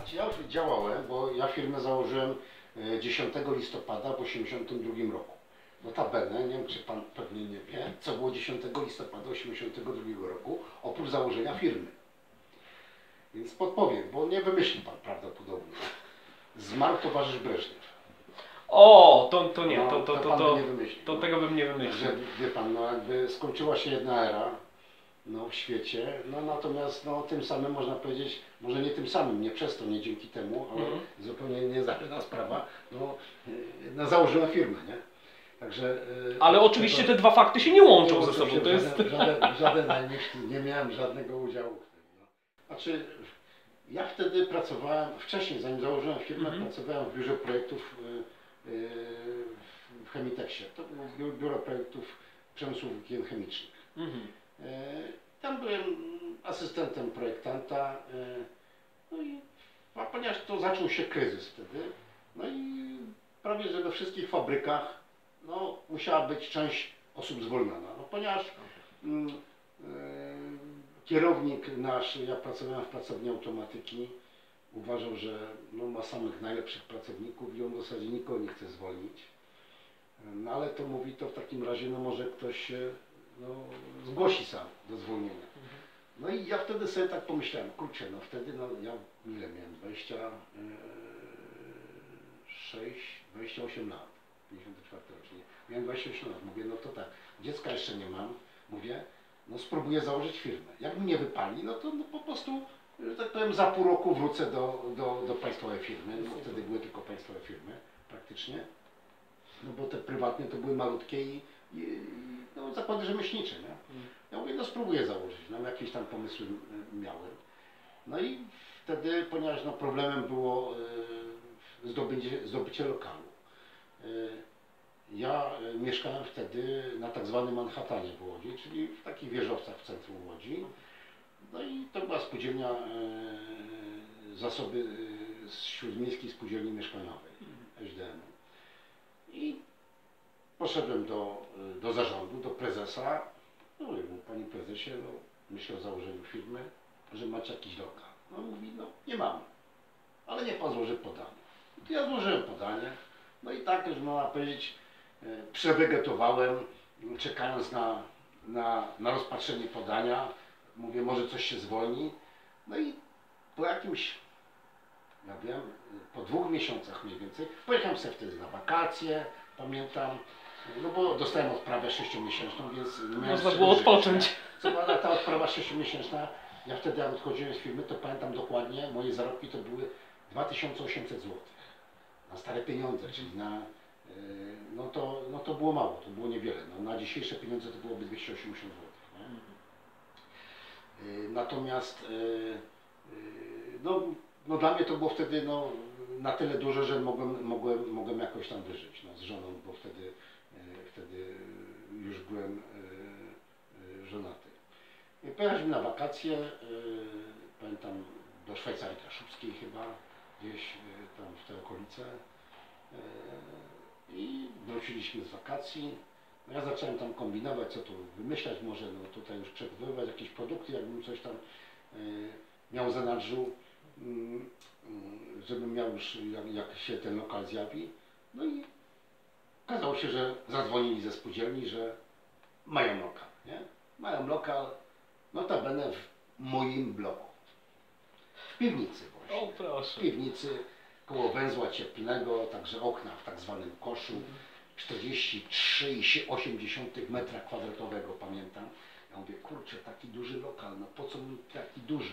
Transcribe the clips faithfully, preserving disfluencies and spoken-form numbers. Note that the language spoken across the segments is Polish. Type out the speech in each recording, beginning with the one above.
Ja działałem, bo ja firmę założyłem dziesiątego listopada w osiemdziesiątym drugim roku. Notabene, nie wiem czy pan pewnie nie wie, co było dziesiątego listopada osiemdziesiątego drugiego roku, oprócz założenia firmy. Więc podpowiem, bo nie wymyśli pan prawdopodobnie. Zmarł towarzysz Breżniew. O, to, to nie, No, to, to, to to, pan to, by nie wymyślił. to tego bym nie wymyślił. Że, wie pan, no jakby skończyła się jedna era no, w świecie, no natomiast no, tym samym można powiedzieć, może nie tym samym, nie przez to, nie dzięki temu, ale Mhm. zupełnie niezależna sprawa, no, no założyłem firmę, nie? Także, ale oczywiście te dwa fakty się nie łączą ze sobą, się to jest... Żaden, żaden, żaden najmniejszy, nie miałem żadnego udziału w tym. No. Znaczy, ja wtedy pracowałem, wcześniej zanim założyłem firmę, Mhm. pracowałem w biurze projektów yy, yy, w Chemiteksie. To było biuro projektów przemysłu włókien chemicznych. Mhm. Yy, tam byłem asystentem projektanta, yy, no i a ponieważ to zaczął się kryzys wtedy, no i prawie że we wszystkich fabrykach no, musiała być część osób zwolniona. No, ponieważ yy, yy, kierownik nasz, ja pracowałem w pracowni automatyki, uważał, że no, ma samych najlepszych pracowników i on w zasadzie nikogo nie chce zwolnić. No ale to mówi, to w takim razie no, może ktoś się no, zgłosi sam do zwolnienia. No i ja wtedy sobie tak pomyślałem, kurczę, no wtedy no ja ile miałem, dwadzieścia sześć, dwadzieścia osiem lat, pięćdziesiąty czwarty rocznik. Miałem dwadzieścia osiem lat, mówię, no to tak, dziecka jeszcze nie mam, mówię, no spróbuję założyć firmę. Jak mnie wypali, no to no, po prostu, że tak powiem, za pół roku wrócę do, do, do państwowej firmy, no bo wtedy były tylko państwowe firmy praktycznie. No bo te prywatne to były malutkie i, i no, zakłady rzemieślnicze, nie? Ja mówię, no spróbuję założyć, no jakieś tam pomysły miałem. No i wtedy, ponieważ no, problemem było y, zdobycie, zdobycie lokalu. Y, ja y, mieszkałem wtedy na tak zwanym Manhattanie w Łodzi, czyli w takich wieżowcach w centrum Łodzi. No i to była spółdzielnia, y, zasoby y, z Śródmiejskiej Spółdzielni Mieszkaniowej, S D M. I poszedłem do, do zarządu, do prezesa. No mówię, panie prezesie, no, myślę o założeniu firmy, że macie jakiś lokal. No mówi, no nie mamy, ale niech pan złoży podanie. To ja złożyłem podanie, no i tak już można powiedzieć, przewegetowałem, czekając na, na, na rozpatrzenie podania. Mówię, może coś się zwolni. No i po jakimś, ja wiem, po dwóch miesiącach mniej więcej, pojechałem sobie wtedy na wakacje, pamiętam, no bo dostałem odprawę sześciomiesięczną, więc nie miałem można było odpocząć. Co prawda ta odprawa sześciomiesięczna, ja wtedy jak odchodziłem z firmy, to pamiętam dokładnie, moje zarobki to były dwa tysiące osiemset złotych. Na stare pieniądze, czyli na, no to, no to było mało, to było niewiele. No na dzisiejsze pieniądze to byłoby dwieście osiemdziesiąt złotych. Nie? Natomiast no, no dla mnie to było wtedy no, na tyle dużo, że mogłem, mogłem, mogłem jakoś tam wyżyć no, z żoną, bo wtedy, wtedy już byłem żonaty. Pojechaliśmy na wakacje, pamiętam do Szwajcarii Kaszubskiej chyba, gdzieś tam w te okolice i wróciliśmy z wakacji. No ja zacząłem tam kombinować, co tu wymyślać, może no tutaj już przechowywać jakieś produkty, jakbym coś tam miał w zanadrzu, żebym miał już, jak, jak się ten lokal zjawi. No i okazało się, że zadzwonili ze spółdzielni, że mają lokal, nie? Mają lokal, notabene w moim bloku. W piwnicy właśnie. O, proszę. W piwnicy, koło węzła cieplnego, także okna w tak zwanym koszu. czterdzieści trzy i osiem dziesiątych metra kwadratowego, pamiętam. Ja mówię, kurczę, taki duży lokal, no po co mi taki duży?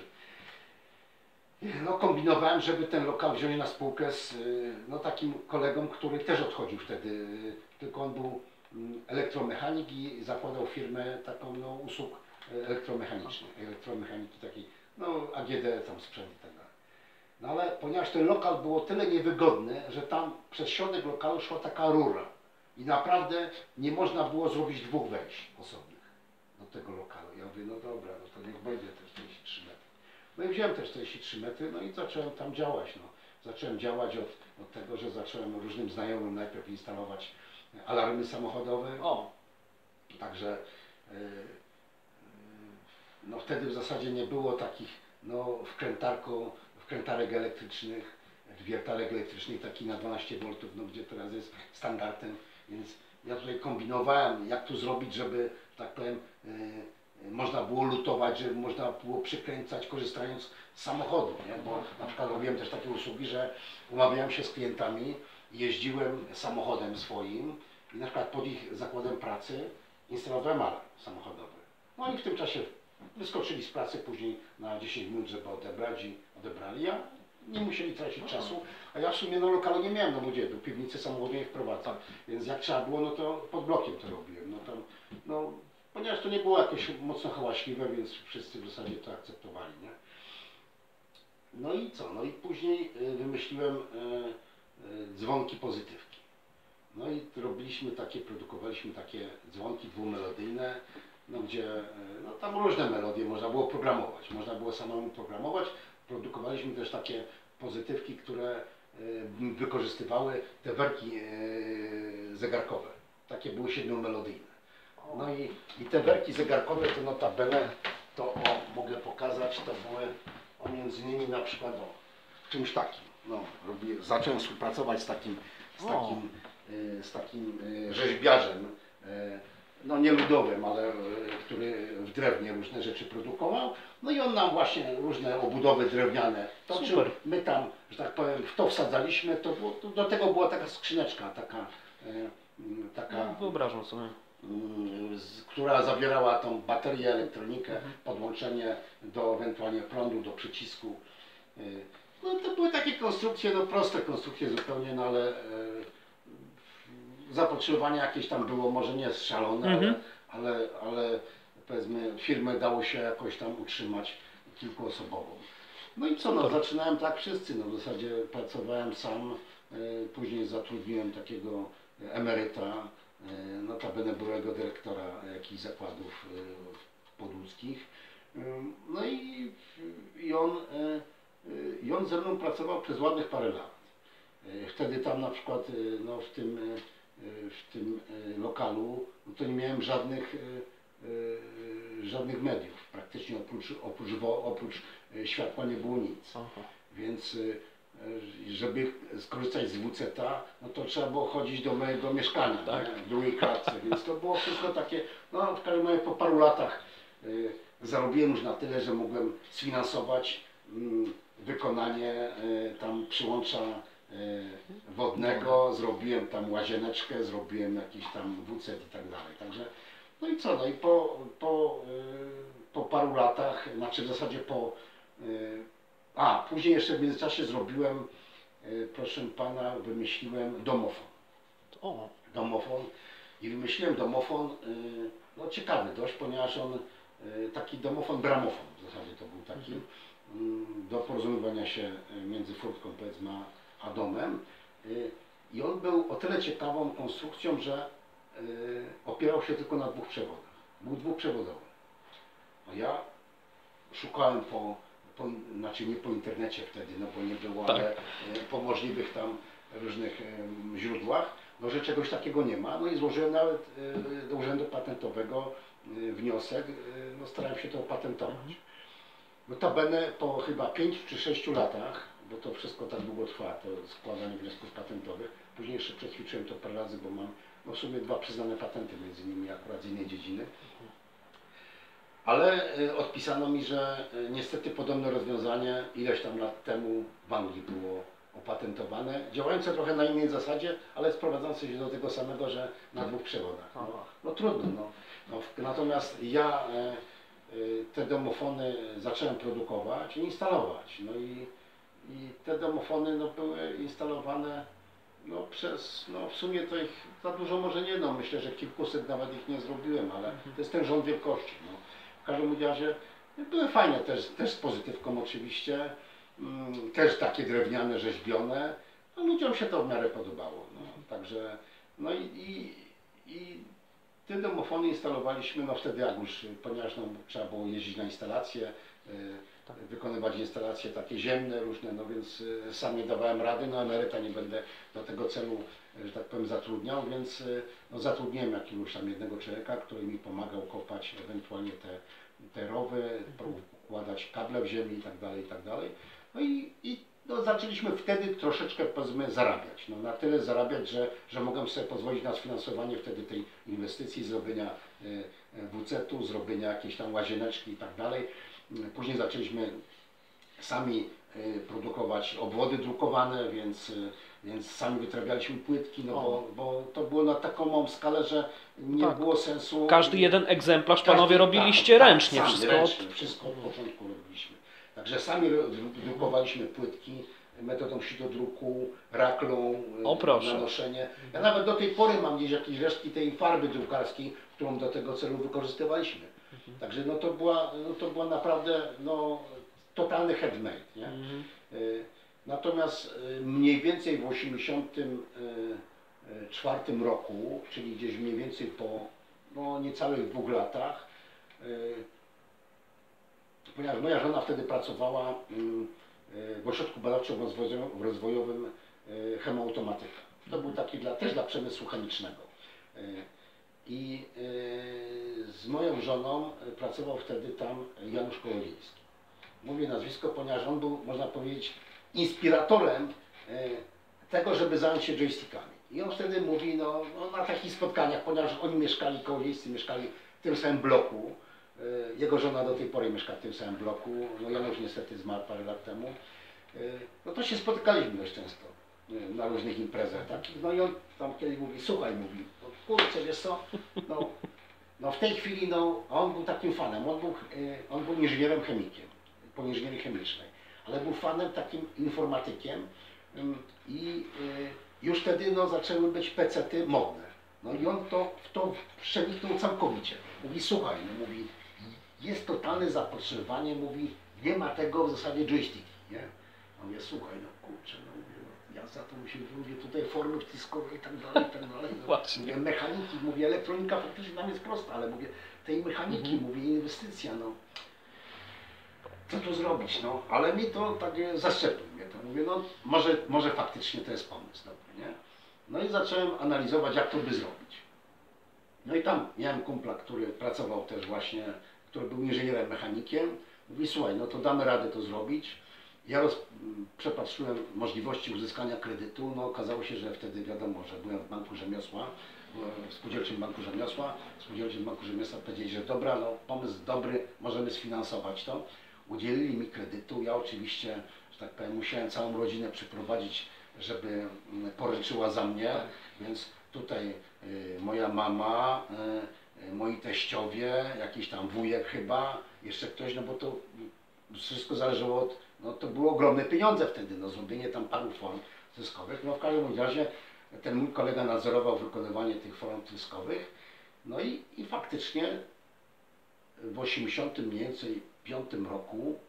No kombinowałem, żeby ten lokal wziąć na spółkę z no, takim kolegą, który też odchodził wtedy, tylko on był elektromechanik i zakładał firmę taką no, usług elektromechanicznych, elektromechaniki takiej, no A G D tam sprzęt i tak dalej. No ale ponieważ ten lokal było tyle niewygodny, że tam przez środek lokalu szła taka rura i naprawdę nie można było zrobić dwóch wejść osobnych do tego lokalu. Ja mówię, no dobra, no to niech będzie te czterdzieści trzy metry. No i wziąłem te czterdzieści trzy metry, no i zacząłem tam działać. No. Zacząłem działać od, od tego, że zacząłem różnym znajomym najpierw instalować alarmy samochodowe. O. Także yy, no wtedy w zasadzie nie było takich no, wkrętarką, wkrętarek elektrycznych, wiertarek elektrycznych taki na dwanaście woltów, no gdzie teraz jest standardem, więc ja tutaj kombinowałem, jak tu zrobić, żeby, że tak powiem, yy, można było lutować, żeby można było przykręcać, korzystając z samochodu, nie? Bo na przykład robiłem też takie usługi, że umawiałem się z klientami, jeździłem samochodem swoim i na przykład pod ich zakładem pracy instalowałem alarm samochodowy. No i w tym czasie wyskoczyli z pracy później na dziesięć minut, żeby odebrać i odebrali. Ja nie musieli tracić czasu, a ja w sumie no lokalu nie miałem, no bo gdzie, do piwnicy samochodu nie wprowadzam, więc jak trzeba było, no to pod blokiem to robiłem. No tam, no, ponieważ to nie było jakoś mocno hałaśliwe, więc wszyscy w zasadzie to akceptowali, nie? No i co? No i później y, wymyśliłem y, y, dzwonki pozytywki. No i robiliśmy takie, produkowaliśmy takie dzwonki dwumelodyjne, no gdzie, y, no tam różne melodie można było programować, można było samemu programować. Produkowaliśmy też takie pozytywki, które y, wykorzystywały te werki y, zegarkowe. Takie były siedmiomelodyjne. No i, i te werki zegarkowe to notabene, to o, mogę pokazać, to były o między innymi na przykład o czymś takim. No, robię, zacząłem współpracować z takim, z takim, y, z takim y, rzeźbiarzem, y, no nie ludowym, ale y, który w drewnie różne rzeczy produkował. No i on nam właśnie różne obudowy drewniane toczył. Super. My tam, że tak powiem, w to wsadzaliśmy, to, było, to do tego była taka skrzyneczka, taka, y, y, taka No, wyobrażam sobie. z, która zawierała tą baterię, elektronikę, mhm. podłączenie do ewentualnie prądu, do przycisku. No to były takie konstrukcje, no proste konstrukcje zupełnie, no ale e, zapotrzebowanie jakieś tam było, może nie szalone, mhm. ale, ale, ale powiedzmy firmę dało się jakoś tam utrzymać kilkuosobową. No i co, no zaczynałem tak wszyscy, no w zasadzie pracowałem sam, e, później zatrudniłem takiego emeryta, notabene byłego dyrektora jakichś zakładów podłódzkich. No i, i, on, i on ze mną pracował przez ładnych parę lat. Wtedy tam na przykład no, w, tym, w tym lokalu no, to nie miałem żadnych, żadnych mediów. Praktycznie oprócz, oprócz, oprócz światła nie było nic. Aha. Więc żeby skorzystać z W C T a, no to trzeba było chodzić do mojego mieszkania, tak? W drugiej klatce, więc to było wszystko takie, no w każdym razie po paru latach y, zarobiłem już na tyle, że mogłem sfinansować y, wykonanie y, tam przyłącza y, wodnego, zrobiłem tam łazieneczkę, zrobiłem jakiś tam W C T i tak dalej, także no i co, no i po, po, y, po paru latach, znaczy w zasadzie po y, A, później jeszcze w międzyczasie zrobiłem, y, proszę pana, wymyśliłem domofon. O. Domofon. I wymyśliłem domofon, y, no ciekawy dość, ponieważ on, y, taki domofon gramofon w zasadzie to był taki, y, do porozumiewania się między furtką, powiedzmy, a domem. Y, I on był o tyle ciekawą konstrukcją, że y, opierał się tylko na dwóch przewodach. Był dwuprzewodowy. No ja szukałem po Po, znaczy nie po internecie wtedy, no bo nie było, tak. ale po możliwych tam różnych um, źródłach, no że czegoś takiego nie ma. No i złożyłem nawet y, do Urzędu Patentowego y, wniosek, y, no starałem się to opatentować. Notabene po chyba pięciu czy sześciu latach, bo to wszystko tak długo trwa, to składanie wniosków patentowych, później jeszcze przećwiczyłem to parę razy, bo mam no w sumie dwa przyznane patenty, między innymi akurat z innej dziedziny. Ale y, odpisano mi, że y, niestety podobne rozwiązanie ileś tam lat temu w Anglii było opatentowane, działające trochę na innej zasadzie, ale sprowadzające się do tego samego, że na dwóch przewodach. No, no trudno. No. No, natomiast ja y, y, te domofony zacząłem produkować i instalować. No i, i te domofony no, były instalowane no, przez, no w sumie to ich za dużo może nie, no myślę, że kilkuset nawet ich nie zrobiłem, ale to jest ten rząd wielkości. No. W każdym razie były fajne, też, też z pozytywką oczywiście, mm, też takie drewniane, rzeźbione. No, ludziom się to w miarę podobało. No. Także, no i, i, i te domofony instalowaliśmy, no wtedy jak już, ponieważ no, trzeba było jeździć na instalacje, y, tak. wykonywać instalacje takie ziemne różne, no więc y, sam nie dawałem rady, no emeryta nie będę do tego celu, że tak powiem, zatrudniał, więc y, no, zatrudniłem jakiegoś tam jednego człowieka, który mi pomagał kopać ewentualnie te, te rowy, układać kable w ziemi i tak dalej, i tak dalej. No i, i no, zaczęliśmy wtedy troszeczkę, powiedzmy, zarabiać. No, na tyle zarabiać, że, że mogłem sobie pozwolić na sfinansowanie wtedy tej inwestycji, zrobienia W C tu, zrobienia jakiejś tam łazieneczki i tak dalej. Później zaczęliśmy sami produkować obwody drukowane, więc, więc sami wytrabialiśmy płytki, no bo, bo to było na taką małą skalę, że nie tak. było sensu. Każdy jeden egzemplarz Każdy, panowie robiliście tak, ręcznie tak, wszystko. ręcznie, wszystko od początku robiliśmy. Także sami drukowaliśmy płytki metodą sitodruku, raklą, O, proszę. nanoszenie. Ja nawet do tej pory mam gdzieś jakieś resztki tej farby drukarskiej, którą do tego celu wykorzystywaliśmy. Mhm. Także no to była, no to była naprawdę no, totalny handmade. Nie? Mhm. Natomiast mniej więcej w osiemdziesiątym czwartym roku, czyli gdzieś mniej więcej po no, niecałych dwóch latach, ponieważ moja żona wtedy pracowała w ośrodku badawczo-rozwojowym Chemoautomatyka. To był taki dla, też dla przemysłu chemicznego. I z moją żoną pracował wtedy tam Janusz Kołodziejski. Mówię nazwisko, ponieważ on był, można powiedzieć, inspiratorem tego, żeby zająć się joystickami. I on wtedy mówi, no, no na takich spotkaniach, ponieważ oni mieszkali, Kołodziejscy mieszkali w tym samym bloku. Jego żona do tej pory mieszka w tym samym bloku, no Janusz niestety zmarł parę lat temu. No to się spotykaliśmy dość często na różnych imprezach takich. No i on tam kiedyś mówi, słuchaj, mówi, no, kurczę, wiesz co, no, no w tej chwili, no, on był takim fanem, on był, on był inżynierem chemikiem, po inżynierii chemicznej, ale był fanem takim informatykiem i już wtedy no, zaczęły być pecety modne. No i on to, w to przeniknął całkowicie. Mówi, słuchaj, no, mówi, jest totalne zapotrzebowanie, mówi, nie ma tego w zasadzie joystick, nie? A mówię, słuchaj, no kurczę, no mówię, no, ja za to muszę, mówię, tutaj formy wciskowe i tak dalej, i tak dalej. No, mówię, mechaniki, mówię, elektronika faktycznie nam jest prosta, ale mówię, tej mechaniki, mhm. mówię, inwestycja, no. Co tu zrobić, no? Ale mi to tak zaszczepił mnie, to mówię, no może, może faktycznie to jest pomysł, dobry, nie? No i zacząłem analizować, jak to by zrobić. No i tam miałem kumpla, który pracował też właśnie, który był inżynierem mechanikiem. Mówi, słuchaj, no to damy radę to zrobić. Ja roz, przepatrzyłem możliwości uzyskania kredytu. No okazało się, że wtedy wiadomo, że byłem w Banku Rzemiosła, w Spółdzielczym Banku Rzemiosła. W Spółdzielczym Banku Rzemiosła powiedzieli, że dobra, no pomysł dobry, możemy sfinansować to. Udzielili mi kredytu. Ja oczywiście, że tak powiem, musiałem całą rodzinę przyprowadzić, żeby poręczyła za mnie, tak. Więc tutaj y, moja mama, y, y, moi teściowie, jakiś tam wujek chyba, jeszcze ktoś, no bo to wszystko zależało od, no to były ogromne pieniądze wtedy, no zrobienie tam paru form wciskowych. No w każdym razie ten mój kolega nadzorował wykonywanie tych form wciskowych, no i, i faktycznie w osiemdziesiątym mniej więcej piątym roku,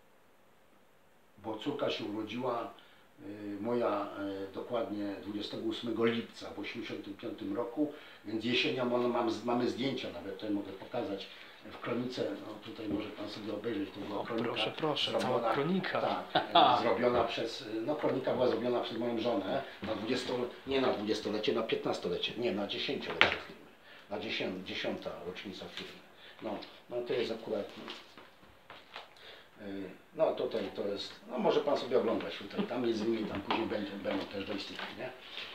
bo córka się urodziła moja dokładnie dwudziestego ósmego lipca w osiemdziesiątym piątym roku, więc jesienią mamy, mamy zdjęcia, nawet tutaj mogę pokazać w kronice, no tutaj może Pan sobie obejrzeć, to była kronika. Proszę, proszę, zrobiona, cała kronika. Tak, zrobiona przez, no kronika była zrobiona przez moją żonę na dwudziestolecie, nie na dwudziestolecie, na piętnastolecie, nie, na dziesięciolecie firmy, na dziesię, dziesiąta rocznica firmy. No, no to jest akurat, no tutaj to jest, no może Pan sobie oglądać tutaj, tam między innymi, tam później będą, będą też joysticki, nie?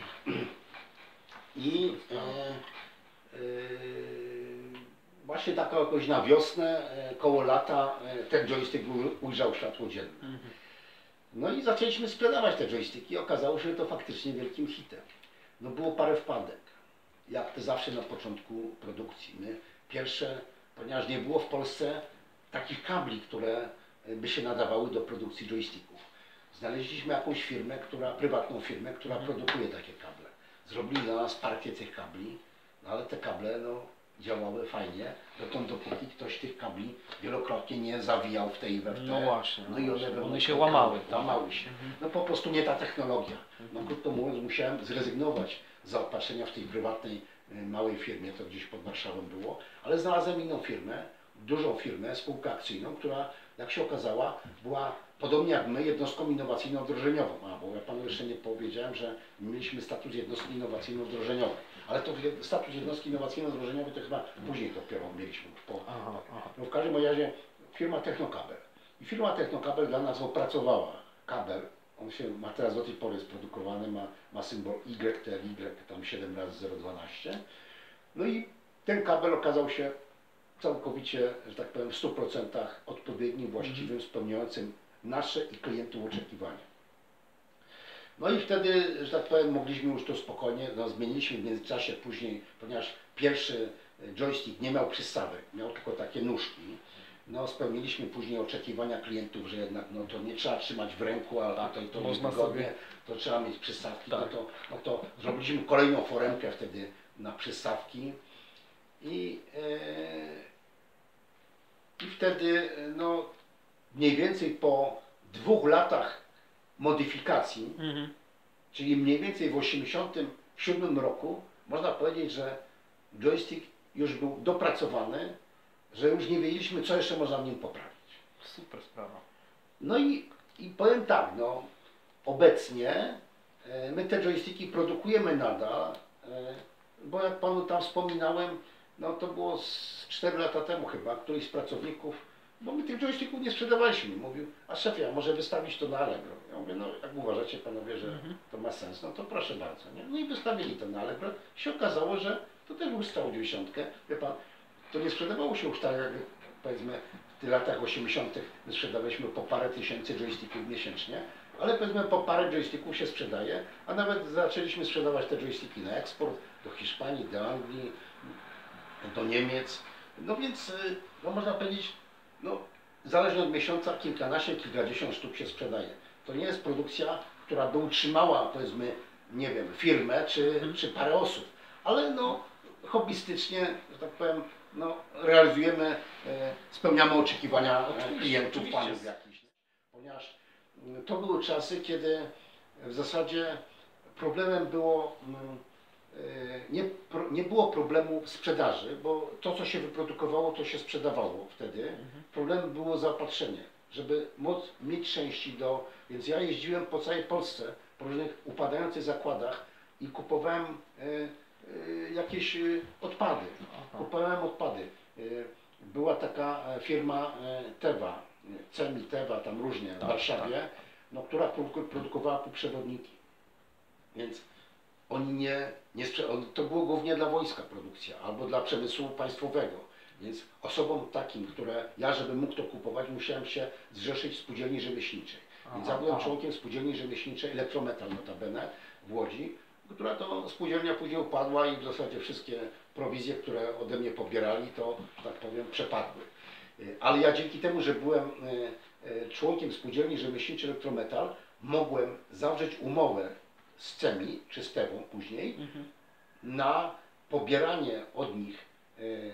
I e, e, właśnie tak jakoś na wiosnę, e, koło lata, e, ten joystick ujrzał światło dzienne. No i zaczęliśmy sprzedawać te joysticki i okazało się, że to faktycznie wielkim hitem. No było parę wpadek, jak to zawsze na początku produkcji. My pierwsze, ponieważ nie było w Polsce takich kabli, które by się nadawały do produkcji joysticków. Znaleźliśmy jakąś firmę, która, prywatną firmę, która produkuje takie kable. Zrobili dla nas partię tych kabli, no ale te kable no, działały fajnie, dotąd dopóki ktoś tych kabli wielokrotnie nie zawijał w tej i we w te. No właśnie, no i one, one się łamały. Łamały się. No po prostu nie ta technologia. No krótko mówiąc, musiałem zrezygnować z zaopatrzenia w tej prywatnej, małej firmie, to gdzieś pod Warszawą było, ale znalazłem inną firmę, dużą firmę, spółkę akcyjną, która, jak się okazała, była podobnie jak my jednostką innowacyjno-wdrożeniową. A, bo ja Panu jeszcze nie powiedziałem, że mieliśmy status jednostki innowacyjno-wdrożeniowej. Ale to status jednostki innowacyjno-wdrożeniowej to chyba później dopiero mieliśmy. Po, aha, aha. No w każdym razie firma Technokabel. I firma Technokabel dla nas opracowała kabel, on się ma teraz do tej pory jest produkowany, ma, ma symbol Y T L Y, tam siedem razy zero dwanaście. No i ten kabel okazał się całkowicie, że tak powiem, w stu procentach odpowiednim, właściwym, spełniającym nasze i klientów oczekiwania. No i wtedy, że tak powiem, mogliśmy już to spokojnie, no zmieniliśmy w międzyczasie później, ponieważ pierwszy joystick nie miał przystawek, miał tylko takie nóżki. No spełniliśmy później oczekiwania klientów, że jednak no to nie trzeba trzymać w ręku, a Tak, tutaj to można wygodnie, sobie- to trzeba mieć przystawki. Tak. No, to, no to zrobiliśmy kolejną foremkę wtedy na przystawki i, e, i wtedy no mniej więcej po dwóch latach modyfikacji, Mhm. czyli mniej więcej w osiemdziesiątym siódmym roku można powiedzieć, że joystick już był dopracowany, że już nie wiedzieliśmy, co jeszcze można w nim poprawić. Super sprawa. No i, i powiem tak, no obecnie e, my te joysticki produkujemy nadal, e, bo jak panu tam wspominałem, no to było z cztery lata temu chyba, któryś z pracowników, bo my tych joysticków nie sprzedawaliśmy. Mówił, a szefie, a może wystawić to na Allegro? Ja mówię, no jak uważacie panowie, że Mhm. to ma sens, no to proszę bardzo. Nie? No i wystawili to na Allegro. I się okazało, że to też był strzał dziewięćdziesiątkę. Wie pan, to nie sprzedawało się już tak, jak powiedzmy w tych latach osiemdziesiątych my sprzedawaliśmy po parę tysięcy joysticków miesięcznie, ale powiedzmy po parę joysticków się sprzedaje, a nawet zaczęliśmy sprzedawać te joysticki na eksport do Hiszpanii, do Anglii, do Niemiec. No więc, y, no można powiedzieć, no zależnie od miesiąca kilkanaście, kilkadziesiąt sztuk się sprzedaje. To nie jest produkcja, która by utrzymała, powiedzmy, nie wiem, firmę czy, czy parę osób, ale no hobbystycznie, że tak powiem, no, realizujemy, e, spełniamy oczekiwania Oczywiście, klientów, oczywiście. panów jakichś. Ponieważ mm, to były czasy, kiedy w zasadzie problemem było, mm, e, nie, pro, nie było problemu sprzedaży, bo to, co się wyprodukowało, to się sprzedawało wtedy. Problemem było zaopatrzenie, żeby móc mieć części do... Więc ja jeździłem po całej Polsce, po różnych upadających zakładach i kupowałem e, e, jakieś e, odpady. Kupowałem odpady. E, była taka e, firma e, Tewa, Cemi Tewa, tam różnie w Tak, Warszawie, no, która produ- produkowała półprzewodniki. Więc oni nie, nie sprze- on, to było głównie dla wojska produkcja albo dla przemysłu państwowego. Więc osobom takim, które ja, żebym mógł to kupować, musiałem się zrzeszyć w spółdzielni rzemieślniczej. Więc ja byłem aha. członkiem spółdzielni rzemieślniczej Elektrometal notabene w Łodzi, która to spółdzielnia później upadła i w zasadzie wszystkie prowizje, które ode mnie pobierali, to, że tak powiem, przepadły. Y, Ale ja dzięki temu, że byłem y, y, członkiem spółdzielni rzemieślniczej Elektrometal, mogłem zawrzeć umowę z Cemi, czy z Tewą później, Mhm. na pobieranie od nich y,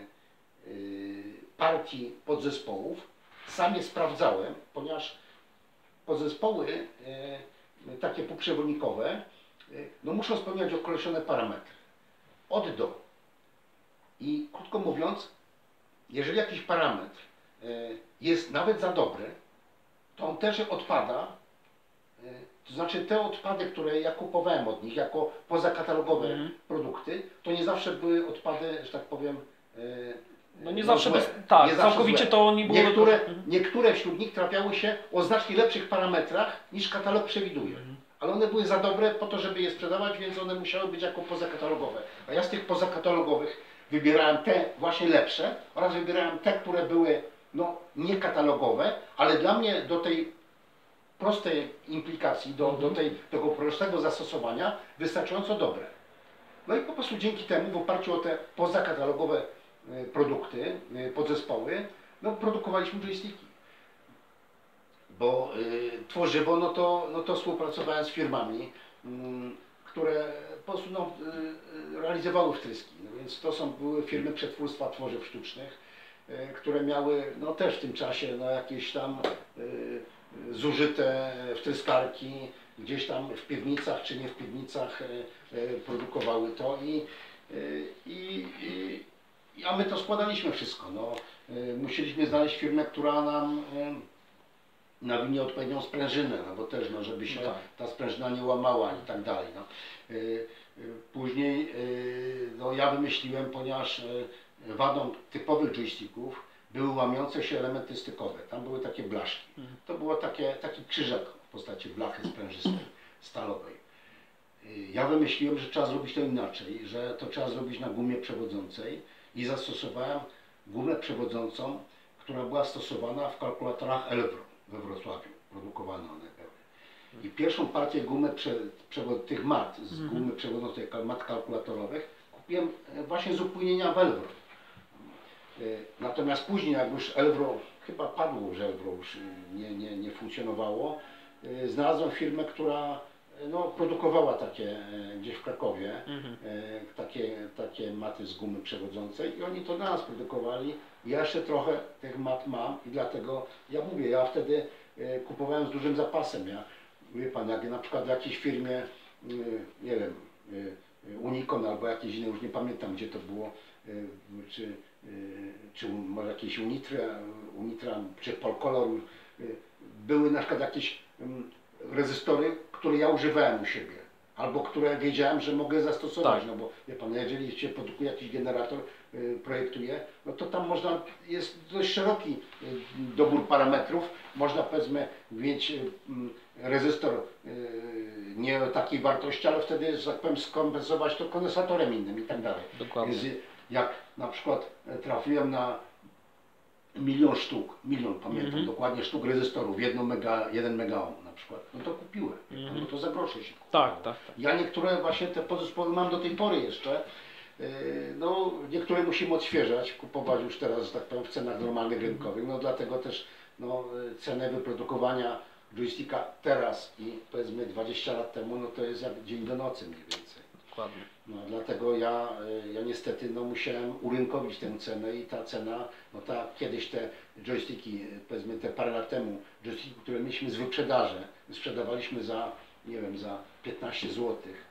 y, partii podzespołów. Sam je sprawdzałem, ponieważ podzespoły y, takie półprzewodnikowe y, no muszą spełniać określone parametry. Od do. I krótko mówiąc, jeżeli jakiś parametr y, jest nawet za dobry, to on też odpada. y, To znaczy te odpady, które ja kupowałem od nich jako pozakatalogowe Mhm. produkty, to nie zawsze były odpady, że tak powiem, y, No nie no zawsze, złe. bez, tak, Nie zawsze całkowicie złe. to nie było... Niektóre, Mhm. niektóre wśród nich trafiały się o znacznie lepszych parametrach niż katalog przewiduje. Mhm. Ale one były za dobre po to, żeby je sprzedawać, więc one musiały być jako pozakatalogowe. A ja z tych pozakatalogowych wybierałem te właśnie lepsze oraz wybierałem te, które były no, niekatalogowe, ale dla mnie do tej prostej implikacji, do, do tej, tego prostego zastosowania wystarczająco dobre. No i po prostu dzięki temu, w oparciu o te pozakatalogowe e, produkty, e, podzespoły, no produkowaliśmy joysticki. Bo y, tworzywo, no to, no to współpracowałem z firmami, mm, które po prostu no, y, y, realizowały wtryski. No więc to są były firmy przetwórstwa tworzyw sztucznych, y, które miały no, też w tym czasie no, jakieś tam y, y, zużyte wtryskarki, gdzieś tam w piwnicach czy nie w piwnicach y, y, produkowały to i, y, i, i, a my to składaliśmy wszystko. No, y, musieliśmy znaleźć firmę, która nam y, nawinie odpowiednią sprężynę, no bo też, no, żeby się No tak. ta sprężyna nie łamała i tak dalej. No. Y, y, Później y, no, ja wymyśliłem, ponieważ y, wadą typowych joysticków były łamiące się elementy stykowe. Tam były takie blaszki. To było takie, taki krzyżek w postaci blachy sprężystej, stalowej. Ja wymyśliłem, że trzeba zrobić to inaczej, że to trzeba zrobić na gumie przewodzącej i zastosowałem gumę przewodzącą, która była stosowana w kalkulatorach Elbro we Wrocławiu. Produkowane one były. I pierwszą partię gumy prze, przewod, tych mat z gumy przewodzącej, mat kalkulatorowych kupiłem właśnie z upłynienia w Elbro. Natomiast później, jak już Elbro, chyba padło, że Elbro już nie, nie, nie funkcjonowało, znalazłem firmę, która no, produkowała takie gdzieś w Krakowie, mhm. takie, takie maty z gumy przewodzącej i oni to dla nas produkowali. Ja jeszcze trochę tych mat mam i dlatego ja mówię, ja wtedy kupowałem z dużym zapasem. Ja, wie pan, jak na przykład w jakiejś firmie, nie wiem, Unicon albo jakiejś innej, już nie pamiętam gdzie to było, czy, czy może jakieś Unitra, Unitra czy Polkolor, były na przykład jakieś rezystory, które ja używałem u siebie, albo które wiedziałem, że mogę zastosować, tak. No bo wie pan, jeżeli się produkuje jakiś generator, y, projektuje, no to tam można, jest dość szeroki y, dobór parametrów, można powiedzmy mieć y, rezystor y, nie takiej wartości, ale wtedy, że tak powiem, skompensować to kondensatorem innym i tak dalej. Dokładnie. Więc jak na przykład trafiłem na milion sztuk, milion pamiętam mm -hmm. dokładnie sztuk rezystorów, jedno mega, jeden mega ohm na przykład, no to kupiłem, mm -hmm. no to za grosze się kupiło. Tak, tak, tak. Ja niektóre właśnie te podzespoły mam do tej pory jeszcze, no niektóre musimy odświeżać, kupować już teraz, że tak powiem, w cenach normalnych rynkowych, no dlatego też no, cenę wyprodukowania joysticka teraz i powiedzmy dwadzieścia lat temu, no to jest jak dzień do nocy mniej więcej. Dokładnie. No, dlatego ja, ja niestety no, musiałem urynkowić tę cenę i ta cena, no ta kiedyś te joysticki, powiedzmy te parę lat temu, joysticki, które mieliśmy z wyprzedaży, sprzedawaliśmy za, nie wiem, za piętnaście złotych,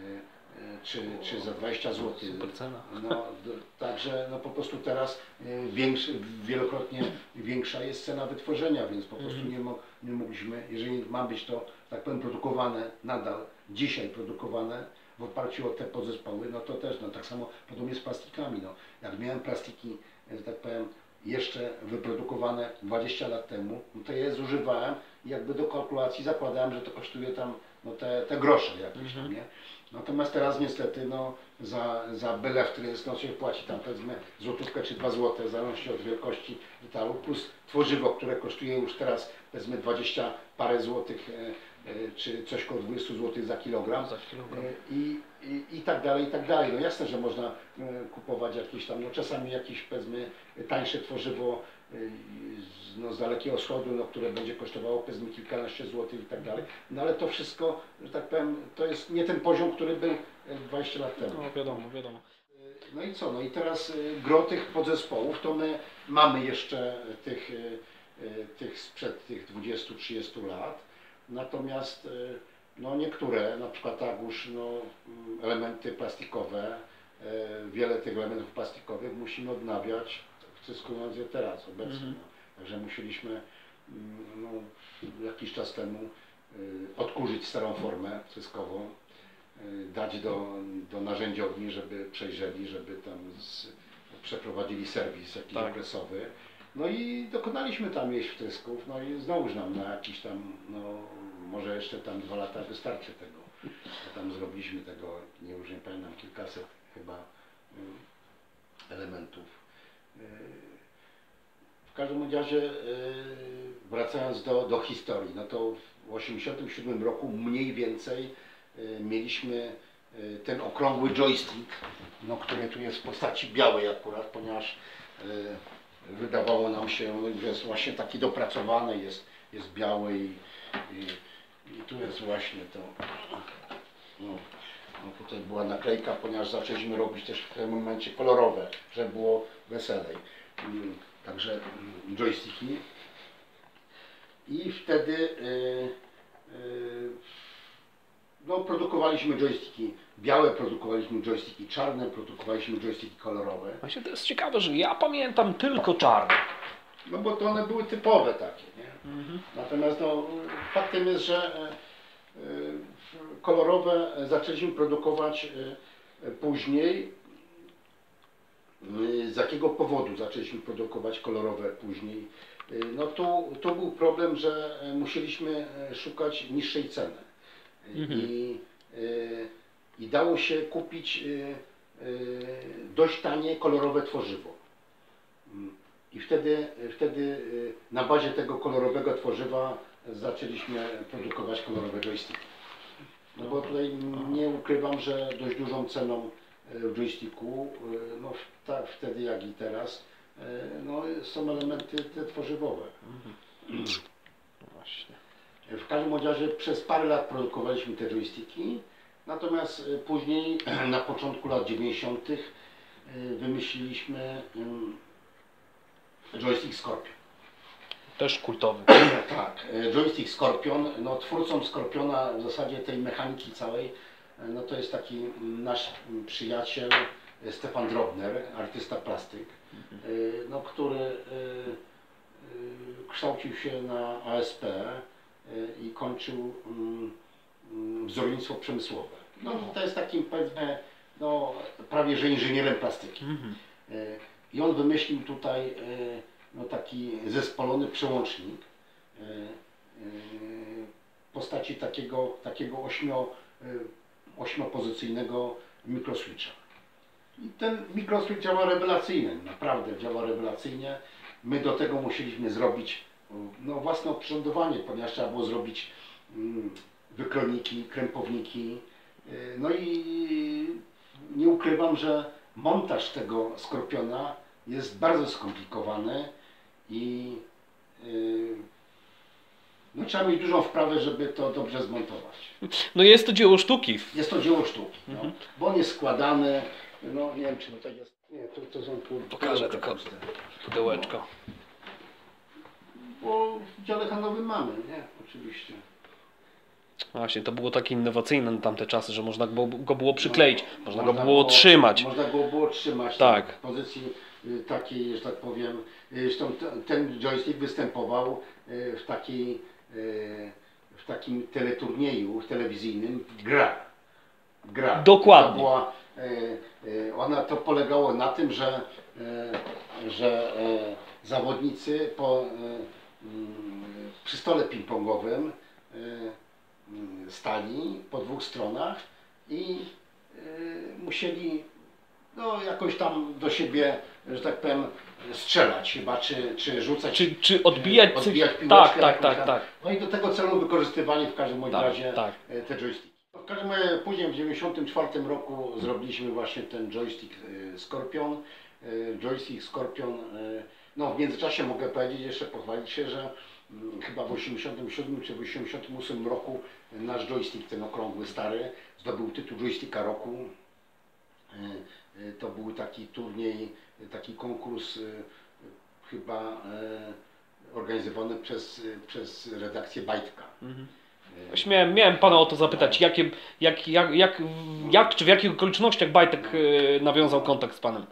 czy, czy za dwadzieścia złotych. Super cena. No, także no, po prostu teraz większy, wielokrotnie większa jest cena wytworzenia, więc po prostu nie, mo, nie mogliśmy, jeżeli ma być to, tak powiem, produkowane nadal, dzisiaj produkowane, w oparciu o te podzespoły, no to też, no tak samo podobnie z plastikami, no. Jak miałem plastiki, że tak powiem, jeszcze wyprodukowane dwadzieścia lat temu, no to je zużywałem i jakby do kalkulacji zakładałem, że to kosztuje tam no te, te grosze jakieś tam, nie? Natomiast teraz niestety, no za, za byle wtrysk, no się płaci tam powiedzmy złotówkę czy dwa złote, w zależności od wielkości detalu, plus tworzywo, które kosztuje już teraz powiedzmy dwadzieścia parę złotych, czy coś koło dwadzieścia złotych za kilogram, za kilogram. I, i, i tak dalej, i tak dalej. No jasne, że można kupować jakieś tam, no czasami jakieś powiedzmy tańsze tworzywo z, no, z dalekiego wschodu, no, które będzie kosztowało powiedzmy kilkanaście złotych i tak dalej. No ale to wszystko, że tak powiem, to jest nie ten poziom, który był dwadzieścia lat temu. No wiadomo, wiadomo. No i co? No i teraz gro tych podzespołów, to my mamy jeszcze tych, tych sprzed tych dwudziestu trzydziestu lat. Natomiast no niektóre, na przykład tak już no, elementy plastikowe, wiele tych elementów plastikowych musimy odnawiać, wciskując je teraz obecnie. Mm -hmm. Także musieliśmy no, jakiś czas temu odkurzyć starą formę wciskową, dać do, do narzędziowni, żeby przejrzeli, żeby tam z, przeprowadzili serwis jakiś tak. okresowy. No i dokonaliśmy tam jeść wtrysków, no i znowuż nam na jakiś tam, no może jeszcze tam dwa lata wystarczy tego. Bo tam zrobiliśmy tego, nie już nie pamiętam, kilkaset chyba y, elementów. Y, w każdym razie, y, wracając do, do historii, no to w tysiąc dziewięćset osiemdziesiątym siódmym roku mniej więcej y, mieliśmy y, ten okrągły joystick, no, który tu jest w postaci białej akurat, ponieważ y, wydawało nam się, że jest właśnie taki dopracowany, jest, jest biały i, i, i tu jest właśnie to, no, no tutaj była naklejka, ponieważ zaczęliśmy robić też w tym momencie kolorowe, żeby było weselej. Także joysticki i wtedy yy, yy, no, produkowaliśmy joysticki białe, produkowaliśmy joysticki czarne, produkowaliśmy joysticki kolorowe. Właśnie to jest ciekawe, że ja pamiętam tylko czarne. No bo to one były typowe takie, nie? Mhm. Natomiast no, faktem jest, że y, kolorowe zaczęliśmy produkować y, później. Y, z jakiego powodu zaczęliśmy produkować kolorowe później? no tu, tu był problem, że musieliśmy szukać niższej ceny. Mhm. I, I dało się kupić dość tanie, kolorowe tworzywo. I wtedy, wtedy na bazie tego kolorowego tworzywa zaczęliśmy produkować kolorowe joysticki. No bo tutaj nie ukrywam, że dość dużą ceną w joysticku, no tak wtedy jak i teraz, no są elementy te tworzywowe. Mhm. Właśnie. W każdym razie przez parę lat produkowaliśmy te joysticki, natomiast później na początku lat dziewięćdziesiątych wymyśliliśmy joystick Scorpion. Też kultowy. Tak, joystick Scorpion, no twórcą Scorpiona w zasadzie tej mechaniki całej, no to jest taki nasz przyjaciel Stefan Drobner, artysta plastyk, no który kształcił się na A S P i kończył wzornictwo przemysłowe. No to jest takim, powiedzmy, no prawie że inżynierem plastyki. I on wymyślił tutaj no, taki zespolony przełącznik w postaci takiego, takiego ośmio, ośmiopozycyjnego mikroswitcha. I ten mikroswitch działa rewelacyjnie, naprawdę działa rewelacyjnie. My do tego musieliśmy zrobić no, własne oprzyrządowanie, ponieważ trzeba było zrobić mm, wykroniki, krępowniki. No i nie ukrywam, że montaż tego Skorpiona jest bardzo skomplikowany i yy, no, trzeba mieć dużą wprawę, żeby to dobrze zmontować. No jest to dzieło sztuki. Jest to dzieło sztuki, no, Mhm. bo on jest składany, no nie wiem czy tutaj jest, nie, to, to są tu Pokażę tylko pudełeczko. Bo w dziale handlowym mamy, nie? Oczywiście. Właśnie, to było takie innowacyjne na tamte czasy, że można go, go było przykleić, No, można go było trzymać. Można go było trzymać Tak. w pozycji y, takiej, że tak powiem. Y, Zresztą t- ten joystick występował y, w, takiej, y, w takim teleturnieju telewizyjnym Gra. Gra. Dokładnie. To była, y, y, ona to polegało na tym, że, y, że y, zawodnicy po, y, y, przy stole ping-pongowym y, stali po dwóch stronach i y, musieli no, jakoś tam do siebie, że tak powiem, strzelać chyba, czy, czy rzucać, Czy, czy odbijać coś? odbijać piłeczkę. Tak, tak, jakąś tak, tam. tak. No i do tego celu wykorzystywali w każdym bądź Tak, razie tak. te joysticki. W każdym razie później w dziewięćdziesiątym czwartym roku zrobiliśmy właśnie ten joystick y, Scorpion. Y, joystick Scorpion, y, no w międzyczasie mogę powiedzieć, jeszcze pochwalić się, że y, chyba w osiemdziesiątym siódmym czy w osiemdziesiątym ósmym roku nasz joystick, ten okrągły, stary, zdobył tytuł joysticka roku. Y, y, to był taki turniej, taki konkurs y, chyba y, organizowany przez, y, przez redakcję Bajtka. Mhm. Miałem, miałem pana o to zapytać, jakie, jak, jak, jak, jak czy w jakich okolicznościach Bajtek e, nawiązał kontakt z panem?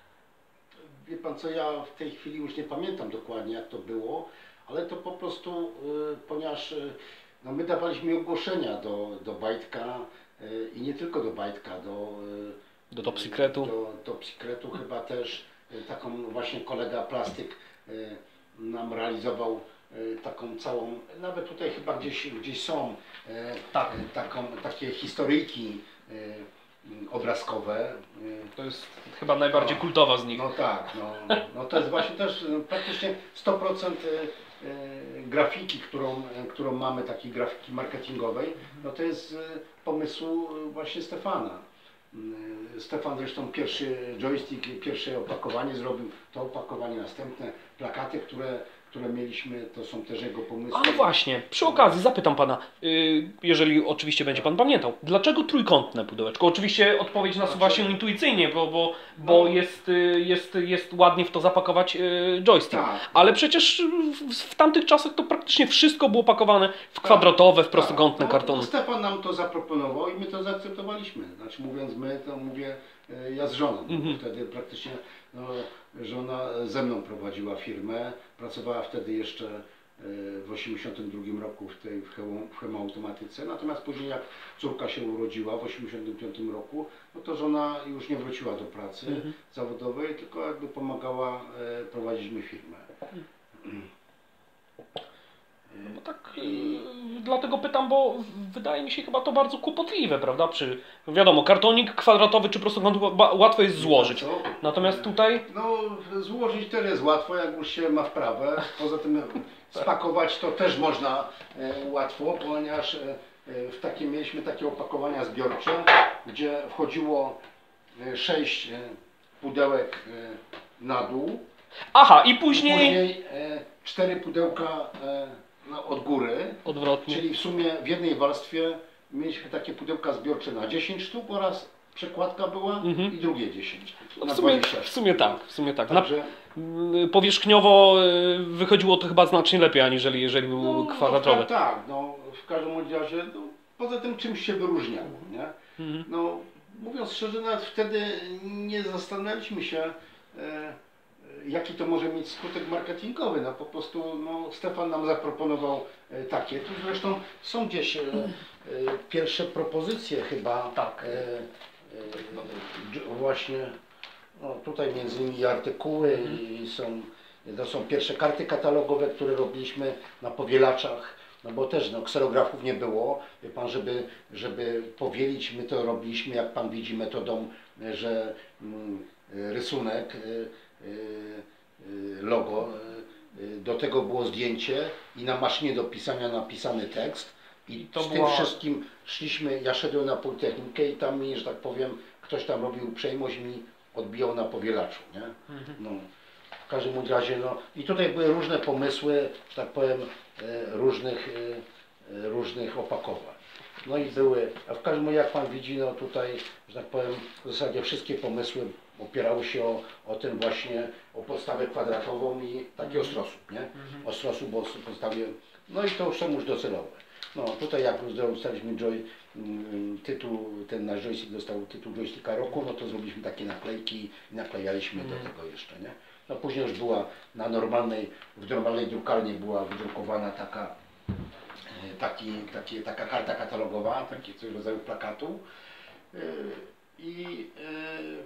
Wie pan co, ja w tej chwili już nie pamiętam dokładnie jak to było, ale to po prostu, y, ponieważ y, no, my dawaliśmy ogłoszenia do, do Bajtka y, i nie tylko do Bajtka, do, y, Do Top Secretu? Do, do Top Secretu chyba też y, taką właśnie kolega plastyk y, nam realizował y, taką całą, nawet tutaj chyba gdzieś, gdzieś są y, Tak. y, taką, takie historyjki y, obrazkowe. y, To jest chyba najbardziej kultowa z nich. No tak, no, no to jest właśnie też no, praktycznie sto procent y, y, grafiki, którą, y, którą mamy, takiej grafiki marketingowej, no to jest y, pomysłu y, właśnie Stefana. Y, Stefan zresztą pierwszy joystick, pierwsze opakowanie zrobił, to opakowanie, następne plakaty, które, które mieliśmy, to są też jego pomysły. A właśnie, przy okazji zapytam pana, y, jeżeli oczywiście będzie pan pamiętał, dlaczego trójkątne pudełeczko? Oczywiście odpowiedź nasuwa się intuicyjnie, bo, bo, bo No. jest, y, jest, jest ładnie w to zapakować y, joystick. Tak. Ale przecież w, w tamtych czasach to praktycznie wszystko było pakowane w kwadratowe, w prostokątne tak, kartony. No, Stefan nam to zaproponował i my to zaakceptowaliśmy. Znaczy mówiąc my, to mówię e, ja z żoną. Mhm. Bo wtedy praktycznie no, żona ze mną prowadziła firmę. Pracowała wtedy jeszcze e, w osiemdziesiątym drugim roku w tej w, chemo, w chemoautomatyce. Natomiast później jak córka się urodziła w osiemdziesiątym piątym roku, no to żona już nie wróciła do pracy Mhm. zawodowej, tylko jakby pomagała, e, prowadziliśmy firmę. No tak, yy, dlatego pytam, bo wydaje mi się chyba to bardzo kłopotliwe, prawda? Przy, wiadomo, kartonik kwadratowy czy prostokątny ba- łatwo jest złożyć. Co? Natomiast tutaj... No, złożyć też jest łatwo, jak już się ma wprawę. Poza tym spakować to też można e, łatwo, ponieważ e, w takie, mieliśmy takie opakowania zbiorcze, gdzie wchodziło e, sześć e, pudełek e, na dół. Aha, i później... Później e, cztery pudełka e, no, od góry. Odwrotnie. Czyli w sumie w jednej warstwie mieliśmy takie pudełka zbiorcze na dziesięć sztuk oraz przekładka była Mhm. i drugie dziesięć. No na w, sumie, dwadzieścia w sumie tak, w sumie tak. Na, Także, y, powierzchniowo y, wychodziło to chyba znacznie lepiej, aniżeli jeżeli był no, kwadratowy. No, tak, tak, no w każdym razie no, poza tym czymś się wyróżniało, nie? Mhm. No mówiąc szczerze, nawet wtedy nie zastanawialiśmy się e, jaki to może mieć skutek marketingowy. No po prostu no, Stefan nam zaproponował e, takie. Tu zresztą są gdzieś e, e, pierwsze propozycje chyba. Tak. E, e, dż- właśnie no, tutaj między innymi artykuły Mhm. i są, to są pierwsze karty katalogowe, które robiliśmy na powielaczach. No bo też no, kserografów nie było, wie pan, żeby, żeby powielić, my to robiliśmy, jak pan widzi, metodą, e, że mm, rysunek, e, e, e, logo, e, e, do tego było zdjęcie i na maszynie do pisania napisany tekst i To z była- tym wszystkim szliśmy, ja szedłem na Politechnikę i tam mi, że tak powiem, ktoś tam robił uprzejmość i mi odbijał na powielaczu, nie? Mhm. No. W każdym bądź razie, no i tutaj były różne pomysły, że tak powiem, e, różnych, e, e, różnych opakowań. No i były, a w każdym razie jak pan widzi, no tutaj, że tak powiem, w zasadzie wszystkie pomysły opierały się o, o ten właśnie, o podstawę kwadratową i taki ostrosłup, nie? Ostrosłup o podstawie, no i to już są już docelowe. No tutaj jak już dostaliśmy joy, mm, tytuł, ten nasz joystick dostał tytuł joysticka roku, no to zrobiliśmy takie naklejki i naklejaliśmy do tego jeszcze, nie? No później już była na normalnej, w normalnej drukarni była wydrukowana taka, e, taki, taki, taka karta katalogowa, taki coś w rodzaju plakatu. E, I e,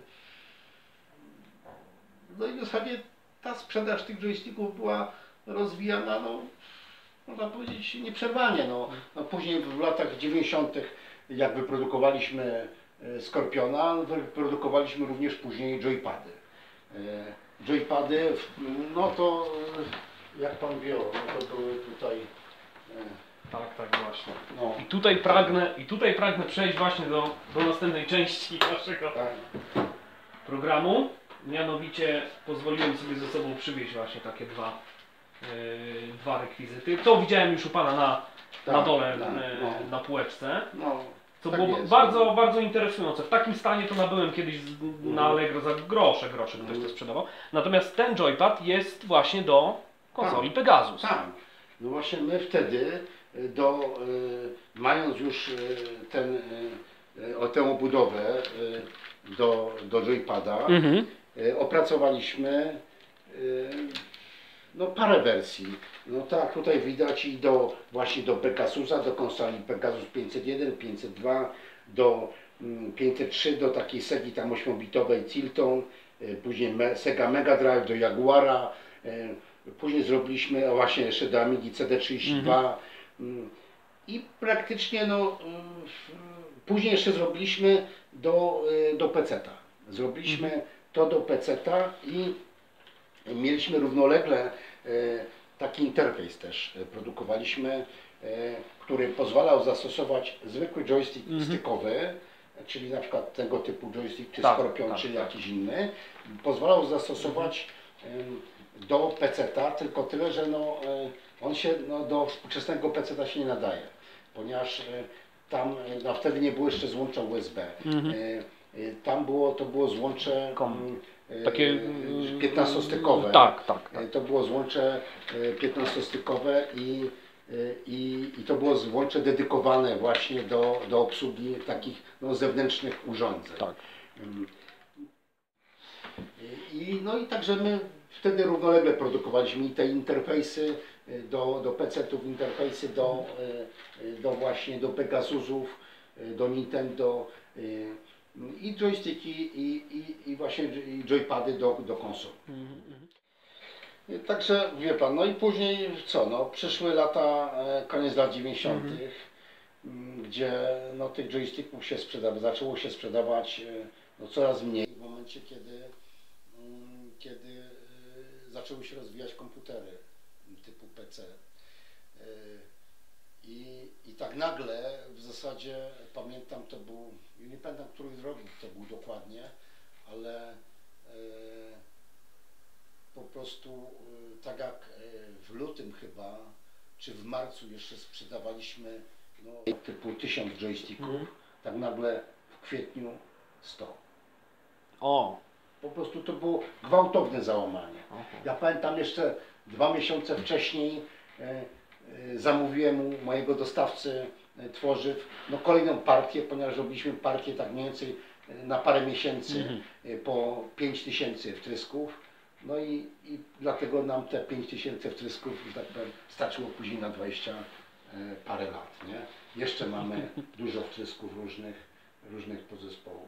no i w zasadzie ta sprzedaż tych joysticków była rozwijana, no, można powiedzieć, nieprzerwanie. No, no później w latach dziewięćdziesiątych jak wyprodukowaliśmy e, Skorpiona, wyprodukowaliśmy również później joypady. E, Joypady, no to e, jak pan wie, no to były tutaj, e, Tak, tak właśnie. no, I tutaj pragnę, i tutaj pragnę przejść właśnie do, do następnej części naszego tak, programu. Mianowicie pozwoliłem sobie ze sobą przywieźć właśnie takie dwa, yy, dwa rekwizyty. To widziałem już u Pana na, tak, na dole, tak, yy, no. na półeczce. no, Co tak było jest. bardzo, bardzo interesujące. W takim stanie to nabyłem kiedyś z, na Allegro za grosze, grosze ktoś to Mhm. sprzedawał. Natomiast ten joypad jest właśnie do konsoli Tak. Pegasus. Tak, no właśnie my wtedy, y, do, y, mając już y, ten, y, o tę obudowę y, do, do joypada, Mhm. y, opracowaliśmy y, no, parę wersji. No tak, tutaj widać i do, właśnie do Pegasusa, do konsoli Pegasus pięćset jeden, pięćset dwa, do mm, pięćset trzy, do takiej Segi tam ośmiobitowej Tilton, y, później me, Sega Mega Drive, do Jaguara, y, później zrobiliśmy o właśnie jeszcze do Amigi C D trzydzieści dwa mm, i praktycznie no, y, później jeszcze zrobiliśmy do, y, do peceta. Zrobiliśmy to do peceta i mieliśmy równolegle e, taki interfejs też e, produkowaliśmy, e, który pozwalał zastosować zwykły joystick Mhm. stykowy, czyli na przykład tego typu joystick, czy Tak, Scorpion, tak, czy tak. jakiś inny. Pozwalał zastosować em, do peceta, tylko tyle, że no, e, on się no, do współczesnego peceta się nie nadaje, ponieważ e, tam e, no, wtedy nie było jeszcze złącza U S B. Mhm. E, e, Tam było, to było złącze Kom. mm, e, Takie e, piętnastostykowe. Tak, tak, tak. E, To było złącze e, piętnastostykowe i, e, i, i to było złącze dedykowane właśnie do, do obsługi takich no, zewnętrznych urządzeń. Tak. Mm. I, no i także my wtedy równolegle produkowaliśmy i te interfejsy e, do, do pecetów, interfejsy do, e, e, do właśnie do Pegasusów, e, do Nintendo e, i joysticki i, i, i właśnie i joypady do, do konsol. I Także wie pan, no i później co, no przyszły lata, e, koniec lat dziewięćdziesiątych, m, gdzie no tych joysticków się sprzedawa, zaczęło się sprzedawać e, no, coraz mniej w momencie, kiedy, mm, kiedy e, zaczęły się rozwijać komputery typu P C. E, I, I tak nagle w zasadzie pamiętam, to był, nie pamiętam który rok to był dokładnie, ale e, po prostu e, tak jak e, w lutym chyba, czy w marcu jeszcze sprzedawaliśmy no, typu tysiąc joysticków, Mhm. tak nagle w kwietniu sto. O. Po prostu to było gwałtowne załamanie. Aha. Ja pamiętam jeszcze dwa miesiące wcześniej e, e, zamówiłem u mojego dostawcy e, tworzyw no, kolejną partię, ponieważ robiliśmy partię tak mniej więcej e, na parę miesięcy Mhm. e, po pięć tysięcy wtrysków. No i, i dlatego nam te pięć tysięcy wtrysków, że tak powiem, starczyło później na dwadzieścia e, parę lat. Nie? Jeszcze mamy dużo wtrysków różnych, różnych podzespołów.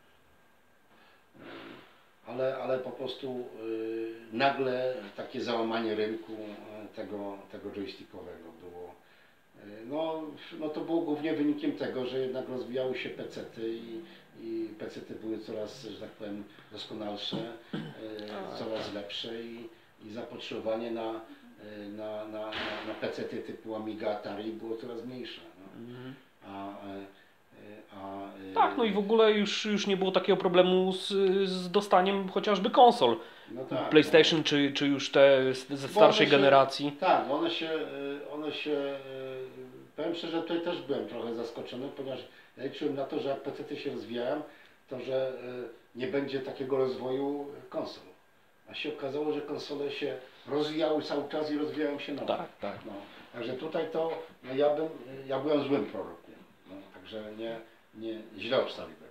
Ale, ale po prostu y, nagle takie załamanie rynku y, tego, tego joystickowego było. Y, no, no to było głównie wynikiem tego, że jednak rozwijały się pecety i, i pecety były coraz, że tak powiem, doskonalsze, y, coraz lepsze i, i zapotrzebowanie na, y, na, na, na, na pecety typu Amiga, Atari było coraz mniejsze. No. Mhm. A, y, a, y, Tak, no i w ogóle już, już nie było takiego problemu z, z dostaniem chociażby konsol. no tak, PlayStation no. czy, czy już te z- ze Bo starszej one się- generacji. Tak, one się, y, one się, y, powiem szczerze, tutaj też byłem trochę zaskoczony, ponieważ ja liczyłem na to, że jak pecety się rozwijają, to że y, nie będzie takiego rozwoju konsol. A się okazało, że konsole się rozwijały cały czas i rozwijają się nowe. Tak, tak. No, także tutaj to, no ja, bym, ja byłem złym prorokiem, no, także nie, nie, źle obstawiłem.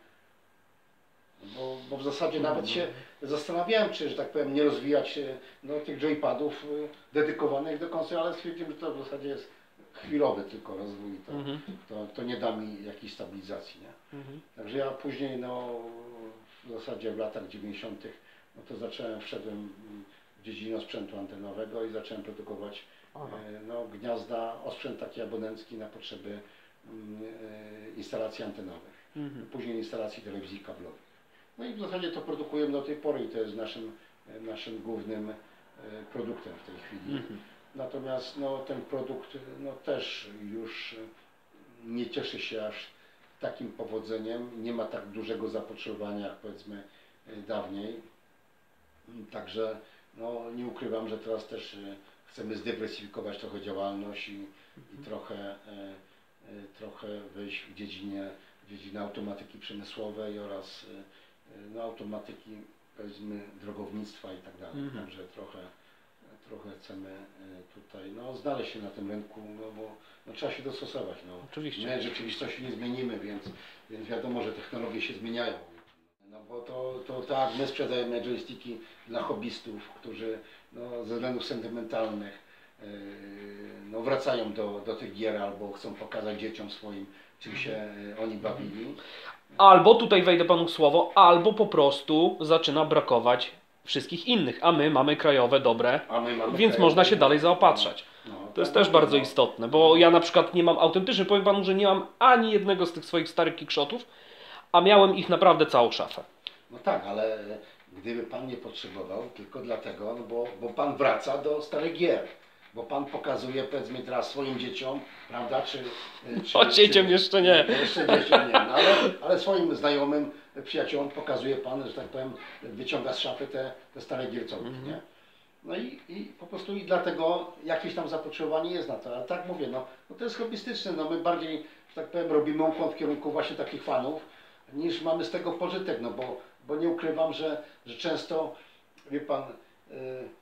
Bo, bo w zasadzie nawet się zastanawiałem, czy, że tak powiem, nie rozwijać e, no, tych joypadów e, dedykowanych do konsol, ale stwierdziłem, że to w zasadzie jest chwilowy tylko rozwój, to, Mhm. to, to nie da mi jakiejś stabilizacji. Nie? Mhm. Także ja później, no, w zasadzie w latach dziewięćdziesiątych, no to zacząłem, wszedłem mm, w dziedzinę sprzętu antenowego i zacząłem produkować Aha. e, no, gniazda, osprzęt taki abonencki na potrzeby mm, e, instalacji antenowych, Mhm. później instalacji telewizji kablowych. No i w zasadzie to produkujemy do tej pory i to jest naszym, e, naszym głównym e, produktem w tej chwili. Mhm. Natomiast no, ten produkt no, też już e, nie cieszy się aż takim powodzeniem, nie ma tak dużego zapotrzebowania jak powiedzmy e, dawniej. Także no, nie ukrywam, że teraz też e, chcemy zdywersyfikować trochę działalność i, i trochę, e, e, trochę wejść w dziedzinie, w dziedzinę automatyki przemysłowej oraz e, no, automatyki, powiedzmy, drogownictwa i tak dalej. Mhm. Także trochę, trochę chcemy e, tutaj no, znaleźć się na tym rynku, no, bo no, trzeba się dostosować. No. Oczywiście. My rzeczywistości nie zmienimy, więc, więc wiadomo, że technologie się zmieniają. No bo to, to tak, my sprzedajemy joysticki dla hobbystów, którzy no, ze względów sentymentalnych yy, no, wracają do, do tych gier albo chcą pokazać dzieciom swoim, czym się yy, oni bawili. Albo, tutaj wejdę panu w słowo, albo po prostu zaczyna brakować wszystkich innych, a my mamy krajowe, dobre, A my mamy więc krajowe, można się no, dalej zaopatrzać. no, To jest tak, też bardzo no. istotne, bo ja na przykład nie mam, autentycznie powiem panu, że nie mam ani jednego z tych swoich starych kickshotów, a miałem ich naprawdę całą szafę. No tak, ale gdyby pan nie potrzebował, tylko dlatego, no bo, bo pan wraca do starych gier. Bo pan pokazuje, powiedzmy teraz swoim dzieciom, prawda, czy... czy O, dzieciom czy, jeszcze nie. Jeszcze dzieciom nie, no, ale, ale swoim znajomym, przyjaciołom pokazuje pan, że tak powiem, wyciąga z szafy te, te stare giercołki, Mhm. nie? No i, i po prostu i dlatego jakieś tam zapotrzebowanie jest na to, ale tak mówię, no, no to jest hobbystyczne, no my bardziej, że tak powiem, robimy ukłon w kierunku właśnie takich fanów, niż mamy z tego pożytek, no bo, bo nie ukrywam, że, że często, wie pan, yy,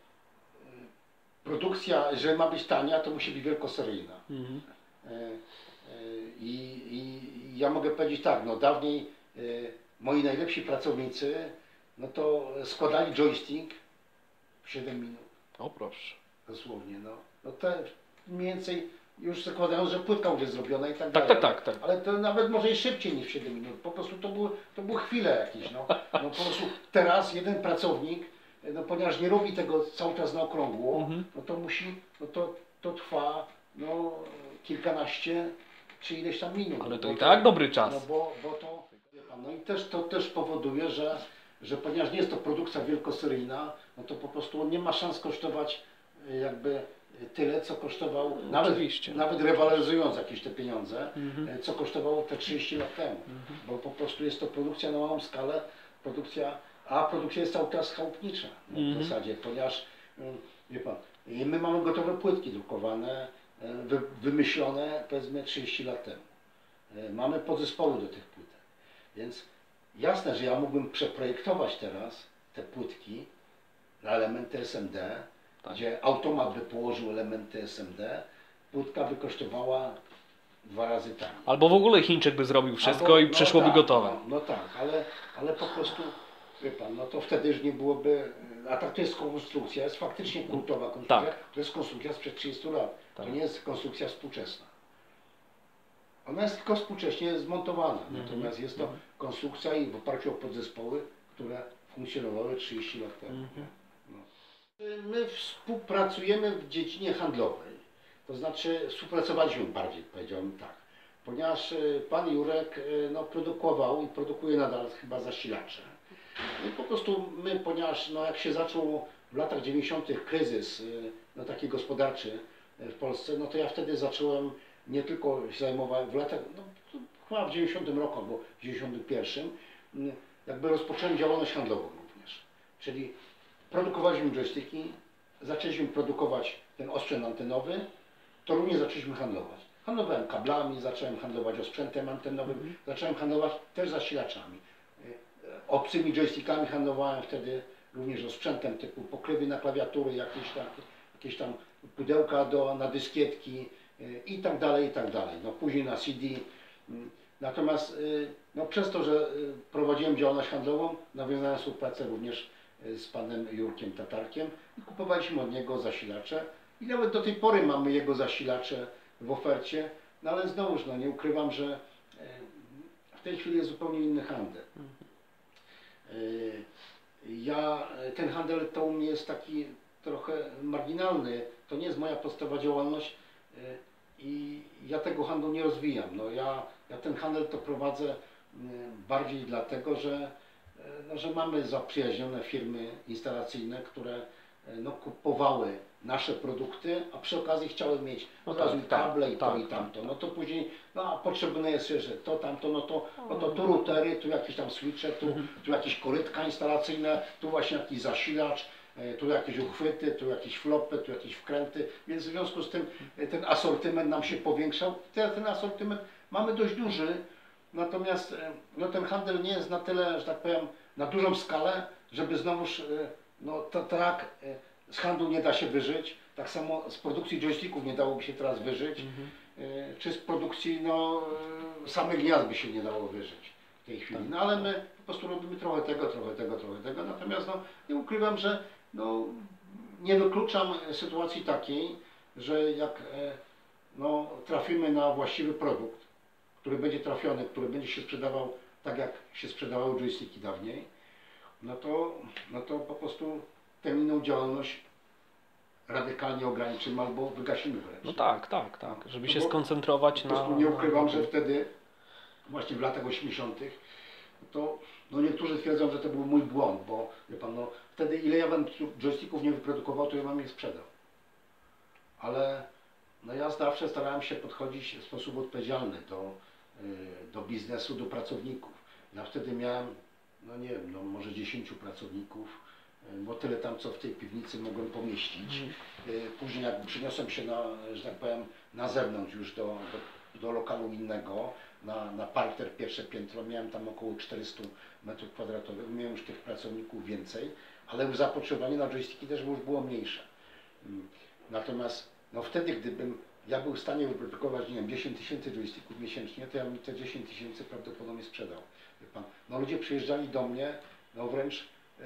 produkcja, jeżeli ma być tania, to musi być wielkoseryjna. Mhm. E, e, I, i ja mogę powiedzieć tak, no dawniej e, moi najlepsi pracownicy, no to składali joystick w siedem minut, O proszę. dosłownie, no. No te mniej więcej już zakładają, że płytka już jest zrobiona i tak Tak, dalej. tak, tak, tak. Ale to nawet może i szybciej niż w siedem minut, po prostu to były, to były chwile jakieś, no. No po prostu teraz jeden pracownik no ponieważ nie robi tego cały czas na okrągło, Mhm. no to musi, no to, to trwa no, kilkanaście czy ileś tam minut. Ale to Bo i tak dobry czas. No bo, bo to, wie pan, no i też to też powoduje, że, że ponieważ nie jest to produkcja wielkoseryjna, no to po prostu on nie ma szans kosztować y, jakby tyle, co kosztował, nawet, Oczywiście. nawet rewaloryzując jakieś te pieniądze, Mhm. y, co kosztowało te trzydzieści lat temu. Mhm. Bo po prostu jest to produkcja na małą skalę, produkcja, a produkcja jest cały czas chałupnicza no, w Mhm. zasadzie, ponieważ y, wie pan, i my mamy gotowe płytki drukowane, y, wy, wymyślone powiedzmy trzydzieści lat temu. Y, Mamy podzespoły do tych płytek. Więc jasne, że ja mógłbym przeprojektować teraz te płytki na elementy S M D, Tak. gdzie automat by położył elementy S M D, płytka by kosztowała dwa razy taniej. Albo w ogóle Chińczyk by zrobił wszystko Albo- i no przyszłoby tak, gotowe. No, no tak, ale, ale po prostu, wie pan, no to wtedy już nie byłoby, a tak to jest konstrukcja, jest faktycznie kultowa konstrukcja, Tak. to jest konstrukcja sprzed trzydziestu lat, Tak. to nie jest konstrukcja współczesna. Ona jest tylko współcześnie zmontowana, Mhm. natomiast jest to Mhm. konstrukcja i w oparciu o podzespoły, które funkcjonowały trzydzieści lat temu. Mhm. No. My współpracujemy w dziedzinie handlowej, to znaczy współpracowaliśmy bardziej, powiedziałbym tak, ponieważ y, pan Jurek y, no, produkował i produkuje nadal chyba zasilacze. No i po prostu my, ponieważ no, jak się zaczął w latach dziewięćdziesiątych kryzys y, no, taki gospodarczy y, w Polsce, no to ja wtedy zacząłem nie tylko się zajmować w latach, no, to chyba w dziewięćdziesiątym roku albo w dziewięćdziesiątym pierwszym, y, jakby rozpocząłem działalność handlową również, czyli produkowaliśmy joysticki, zaczęliśmy produkować ten osprzęt antenowy, to również zaczęliśmy handlować. Handlowałem kablami, zacząłem handlować osprzętem antenowym, Mhm. zacząłem handlować też zasilaczami. Obcymi joystickami handlowałem wtedy również osprzętem typu pokrywy na klawiatury, jakieś tam, jakieś tam pudełka do, na dyskietki y, i tak dalej, i tak dalej. No, później na C D. Mm, Natomiast y, no, przez to, że y, prowadziłem działalność handlową, nawiązałem współpracę również y, z panem Jurkiem Tatarkiem i kupowaliśmy od niego zasilacze. I nawet do tej pory mamy jego zasilacze w ofercie, no ale znowuż no, nie ukrywam, że y, w tej chwili jest zupełnie inny handel. Y, Ja, ten handel to u mnie jest taki trochę marginalny, to nie jest moja podstawowa działalność y, i ja tego handlu nie rozwijam. No ja, ja ten handel to prowadzę y, bardziej dlatego, że, y, no, że mamy zaprzyjaźnione firmy instalacyjne, które y, no, kupowały nasze produkty, a przy okazji chciały mieć No od razu tak, i kable i to tak, i tak, tamto. No to później, no a potrzebne jest jeszcze to, tamto, no to, no to tu routery, tu jakieś tam switche, tu, Mhm. tu jakieś korytka instalacyjne, tu właśnie jakiś zasilacz, e, tu jakieś uchwyty, tu jakieś flopy, tu jakieś wkręty, więc w związku z tym e, ten asortyment nam się powiększał. Teraz ten asortyment mamy dość duży, natomiast e, no, ten handel nie jest na tyle, że tak powiem, na dużą skalę, żeby znowuż, e, no to tak, e, z handlu nie da się wyżyć, tak samo z produkcji joysticków nie dałoby się teraz wyżyć, Mhm. e, czy z produkcji no, e, samych gniazd by się nie dało wyżyć w tej chwili. No ale my po prostu robimy trochę tego, trochę tego, trochę tego, natomiast no, nie ukrywam, że no, nie wykluczam sytuacji takiej, że jak e, no, trafimy na właściwy produkt, który będzie trafiony, który będzie się sprzedawał tak jak się sprzedawały joysticki dawniej, no to, no to po prostu tę inną działalność radykalnie ograniczymy albo wygasimy wręcz. No tak, tak, tak. Żeby No się bo skoncentrować Po na... prostu nie ukrywam, na... że wtedy, właśnie w latach osiemdziesiątych, to no niektórzy twierdzą, że to był mój błąd, bo wie pan, no, wtedy ile ja bym joysticków nie wyprodukował, to ja bym je sprzedał. Ale no, ja zawsze starałem się podchodzić w sposób odpowiedzialny do, y, do biznesu, do pracowników. Ja wtedy miałem, no nie wiem, no może dziesięciu pracowników, y, bo tyle tam, co w tej piwnicy mogłem pomieścić. Mhm. Y, Później jak przyniosłem się na, że tak powiem, na zewnątrz już do, do, do lokalu innego, na, na parter, pierwsze piętro, miałem tam około czterystu metrów kwadratowych, miałem już tych pracowników więcej, ale już zapotrzebowanie na joysticki też już było mniejsze. Mm, Natomiast no wtedy, gdybym ja był w stanie wyprodukować, nie wiem, dziesięć tysięcy joysticków miesięcznie, to ja bym te dziesięć tysięcy prawdopodobnie sprzedał. Wie pan, no ludzie przyjeżdżali do mnie, no wręcz yy,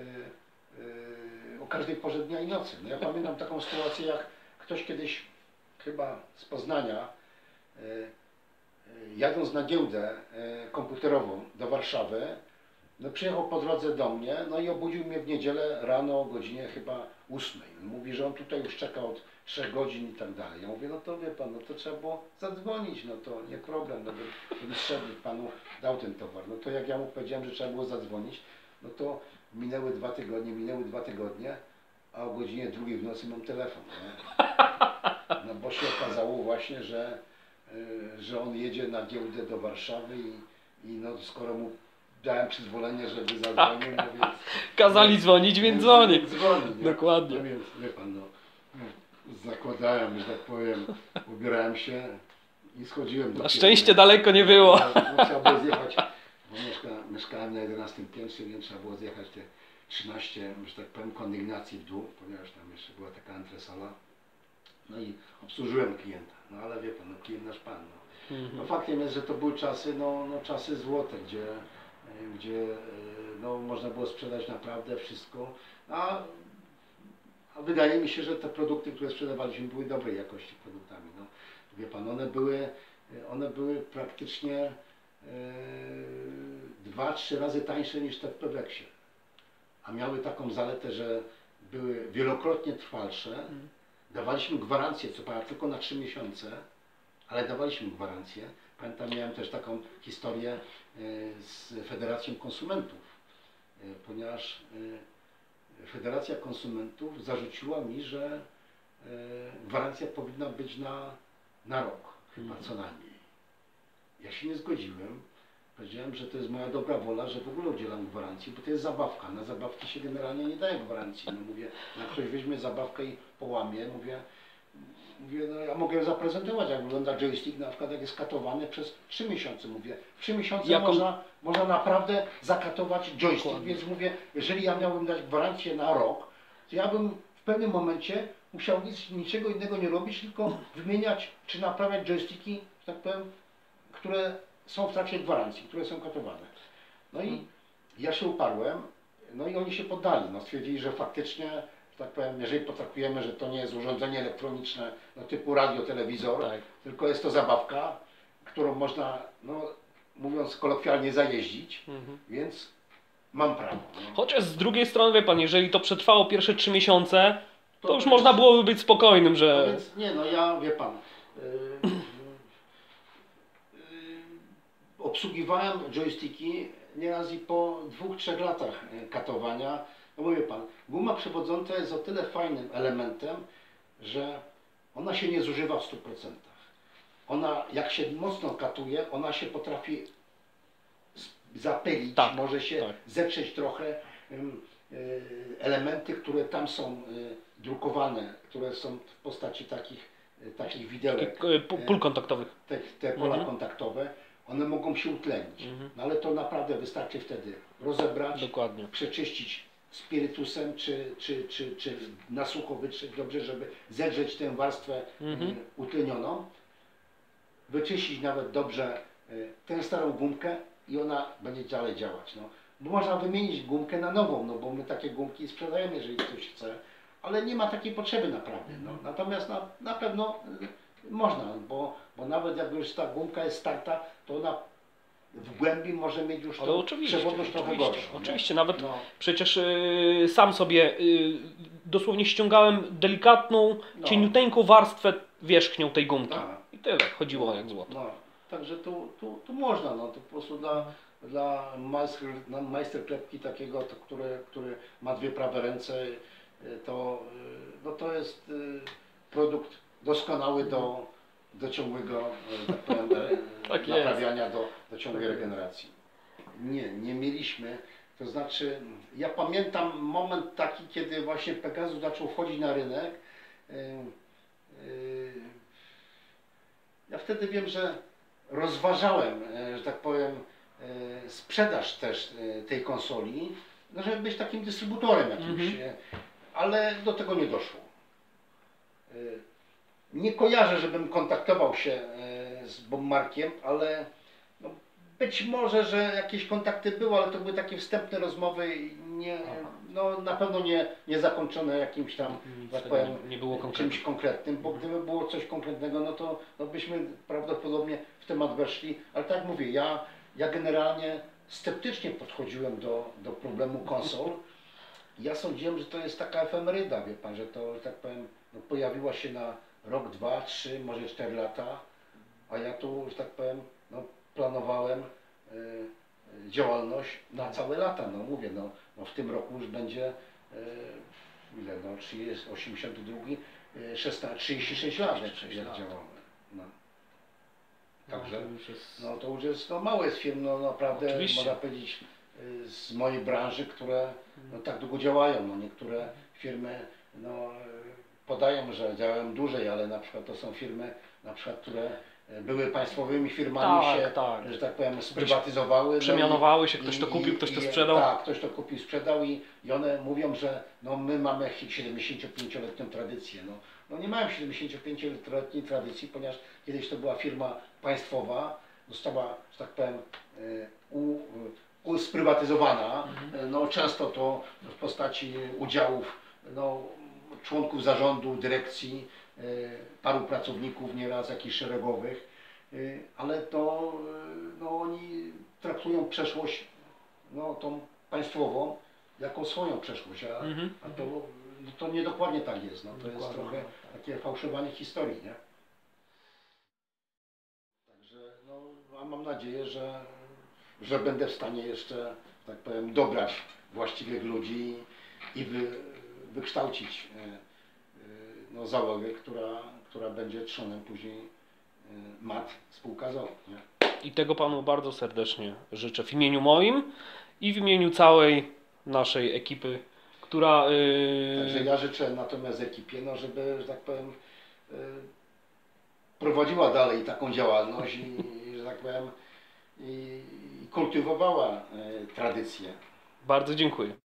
yy, o każdej porze dnia i nocy. No ja pamiętam taką sytuację, jak ktoś kiedyś, chyba z Poznania, yy, yy, jadąc na giełdę yy, komputerową do Warszawy, No przyjechał po drodze do mnie, no i obudził mnie w niedzielę rano o godzinie chyba ósmej. Mówi, że on tutaj już czeka od trzech godzin i tak dalej. Ja mówię, no to wie pan, no to trzeba było zadzwonić, no to nie problem, no bym, bym szedł i panu dał ten towar. No to jak ja mu powiedziałem, że trzeba było zadzwonić, no to minęły dwa tygodnie, minęły dwa tygodnie, a o godzinie drugiej w nocy mam telefon. Nie? No bo się okazało właśnie, że, y, że on jedzie na giełdę do Warszawy i, i no skoro mu dałem przyzwolenie, żeby zadzwonił, no więc... Kazali dzwonić, więc dzwoni. dzwoni nie? Dokładnie. No więc, wie pan, no, zakładałem, że tak powiem, ubierałem się i schodziłem do Na piętra. szczęście daleko nie było. No, no, trzeba było zjechać, bo mieszka, mieszkałem na jedenastym piętrze, więc trzeba było zjechać te trzynaście, że tak powiem, kondygnacji w dół, ponieważ tam jeszcze była taka antresala. No i obsłużyłem klienta, no ale wie pan, no klient nasz pan. No. Mhm. No faktem jest, że to były czasy, no, no czasy złote, gdzie, gdzie no, można było sprzedać naprawdę wszystko, a, a wydaje mi się, że te produkty, które sprzedawaliśmy, były dobrej jakości produktami. No. Wie pan, one były, one były praktycznie e, dwa, trzy razy tańsze niż te w Peweksie, a miały taką zaletę, że były wielokrotnie trwalsze. Mhm. Dawaliśmy gwarancję, co prawda tylko na trzy miesiące, ale dawaliśmy gwarancję. Pamiętam, miałem też taką historię e, z Federacją Konsumentów, e, ponieważ e, Federacja Konsumentów zarzuciła mi, że e, gwarancja powinna być na, na rok, chyba co najmniej. Ja się nie zgodziłem. Powiedziałem, że to jest moja dobra wola, że w ogóle udzielam gwarancji, bo to jest zabawka. Na zabawki się generalnie nie daje gwarancji. No mówię, jak ktoś weźmie zabawkę i połamie, mówię, mówię no ja mogę zaprezentować, jak wygląda joystick, na przykład jak jest katowany przez trzy miesiące. Mówię, w trzy miesiące Jaką... można, można naprawdę zakatować joystick, Dokładnie. więc mówię, jeżeli ja miałbym dać gwarancję na rok, to ja bym w pewnym momencie musiał nic, niczego innego nie robić, tylko wymieniać czy naprawiać joysticki, że tak powiem, które są w trakcie gwarancji, które są katowane. No i ja się uparłem, no i oni się poddali. No stwierdzili, że faktycznie, że tak powiem, jeżeli potraktujemy, że to nie jest urządzenie elektroniczne no typu radio, telewizor, Tak. tylko jest to zabawka, którą można, no mówiąc kolokwialnie, zajeździć, Mhm. więc mam prawo. No. Chociaż z drugiej strony, wie pan, jeżeli to przetrwało pierwsze trzy miesiące, to, To już też- można byłoby być spokojnym, No że... więc nie, no ja, wie pan, yy, yy, obsługiwałem joysticki nieraz i po dwóch, trzech latach yy, katowania. No bo wie pan, guma przewodząca jest o tyle fajnym elementem, że ona się nie zużywa w stu procentach. Ona, jak się mocno katuje, ona się potrafi s- zapylić, Tak, może się tak. zetrzeć trochę. Ym, yy, elementy, które tam są yy, drukowane, które są w postaci takich, yy, takich widełek, Takich, e, pu- pól kontaktowych. te, te pola Mhm. kontaktowe, one mogą się utlenić. Mhm. No ale to naprawdę wystarczy wtedy rozebrać, Dokładnie. przeczyścić spirytusem, czy, czy, czy, czy na sucho wytrzeć dobrze, żeby zedrzeć tę warstwę Mhm. y, utlenioną, wyczyścić nawet dobrze y, tę starą gumkę i ona będzie dalej działać. No. Bo można wymienić gumkę na nową, no bo my takie gumki sprzedajemy, jeżeli ktoś chce, ale nie ma takiej potrzeby naprawdę. No. Natomiast na, na pewno y, można, bo, bo nawet jak już ta gumka jest starta, to ona w głębi może mieć już Ale tą oczywiście, przewodność trochę oczywiście, gorszą. nie? oczywiście, nawet No. przecież y, sam sobie y, dosłownie ściągałem delikatną, No. cieniuteńką warstwę wierzchnią tej gumki. Tak. I tyle, chodziło jak złoto. No, także tu, tu, tu można, no to po prostu dla, dla majster, dla majsterklepki takiego, to, który, który ma dwie prawe ręce, y, to, y, no to jest y, produkt doskonały do, do ciągłego y, tak powiem, y, Tak naprawiania, do, do ciągłej regeneracji. Nie, nie mieliśmy, to znaczy ja pamiętam moment taki, kiedy właśnie Pegasus zaczął wchodzić na rynek. Y, y, Ja wtedy wiem, że rozważałem, e, że tak powiem, e, sprzedaż też e, tej konsoli, no żeby być takim dystrybutorem jakimś, Mhm. e, ale do tego nie doszło. E, Nie kojarzę, żebym kontaktował się e, z Bommarkiem, ale no, być może, że jakieś kontakty były, ale to były takie wstępne rozmowy, i nie, no, na pewno nie, nie zakończone jakimś tam, Nic tak tego powiem, nie- nie było konkretnego. czymś konkretnym, bo gdyby było coś konkretnego, no to no byśmy prawdopodobnie w temat weszli, ale tak jak mówię, ja, ja generalnie sceptycznie podchodziłem do, do problemu konsol. Ja sądziłem, że to jest taka efemeryda, wie pan, że to, że tak powiem, no, pojawiła się na rok, dwa, trzy, może cztery lata, a ja tu, że tak powiem, no, planowałem y, y, działalność na całe lata. No mówię, no, no w tym roku już będzie y, ile, no trzydzieści, osiemdziesiąty drugi, y, szesnaście, trzydzieści sześć lat, jak działamy. No. Także, No, to już jest... no to już jest, no mało jest firm, no naprawdę, Oczywiście. można powiedzieć, y, z mojej branży, które no, tak długo działają. No, niektóre firmy no, y, podają, że działają dłużej, ale na przykład to są firmy, na przykład, które y, były państwowymi firmami, Tak, się, tak. że tak powiem, sprywatyzowały. Przemianowały no, się, i- ktoś to i- kupił, ktoś to i- sprzedał. Tak, ktoś to kupił, sprzedał i, i one mówią, że no, my mamy siedemdziesięciopięcioletnią tradycję. No, no nie mają siedemdziesięciopięcioletniej tradycji, ponieważ kiedyś to była firma państwowa, została, że tak powiem, y, u, usprywatyzowana, no często to w postaci udziałów no, członków zarządu, dyrekcji, y, paru pracowników, nieraz jakichś szeregowych, y, ale to y, no, oni traktują przeszłość no, tą państwową jako swoją przeszłość, a, Mhm. a to, no, to niedokładnie tak jest. No, to jest Dokładnie, trochę tak. takie fałszowanie historii, nie? Także no, a mam nadzieję, że, że będę w stanie jeszcze, tak powiem, dobrać właściwych ludzi i wy, wykształcić e, e, no, załogę, która, która będzie trzonem później e, mat spółka z o o. Nie? I tego panu bardzo serdecznie życzę w imieniu moim i w imieniu całej naszej ekipy, która... Yy... Także ja życzę natomiast ekipie, no, żeby, że tak powiem, e, prowadziła dalej taką działalność i, i że tak powiem, i, i kultywowała e, tradycję. Bardzo dziękuję.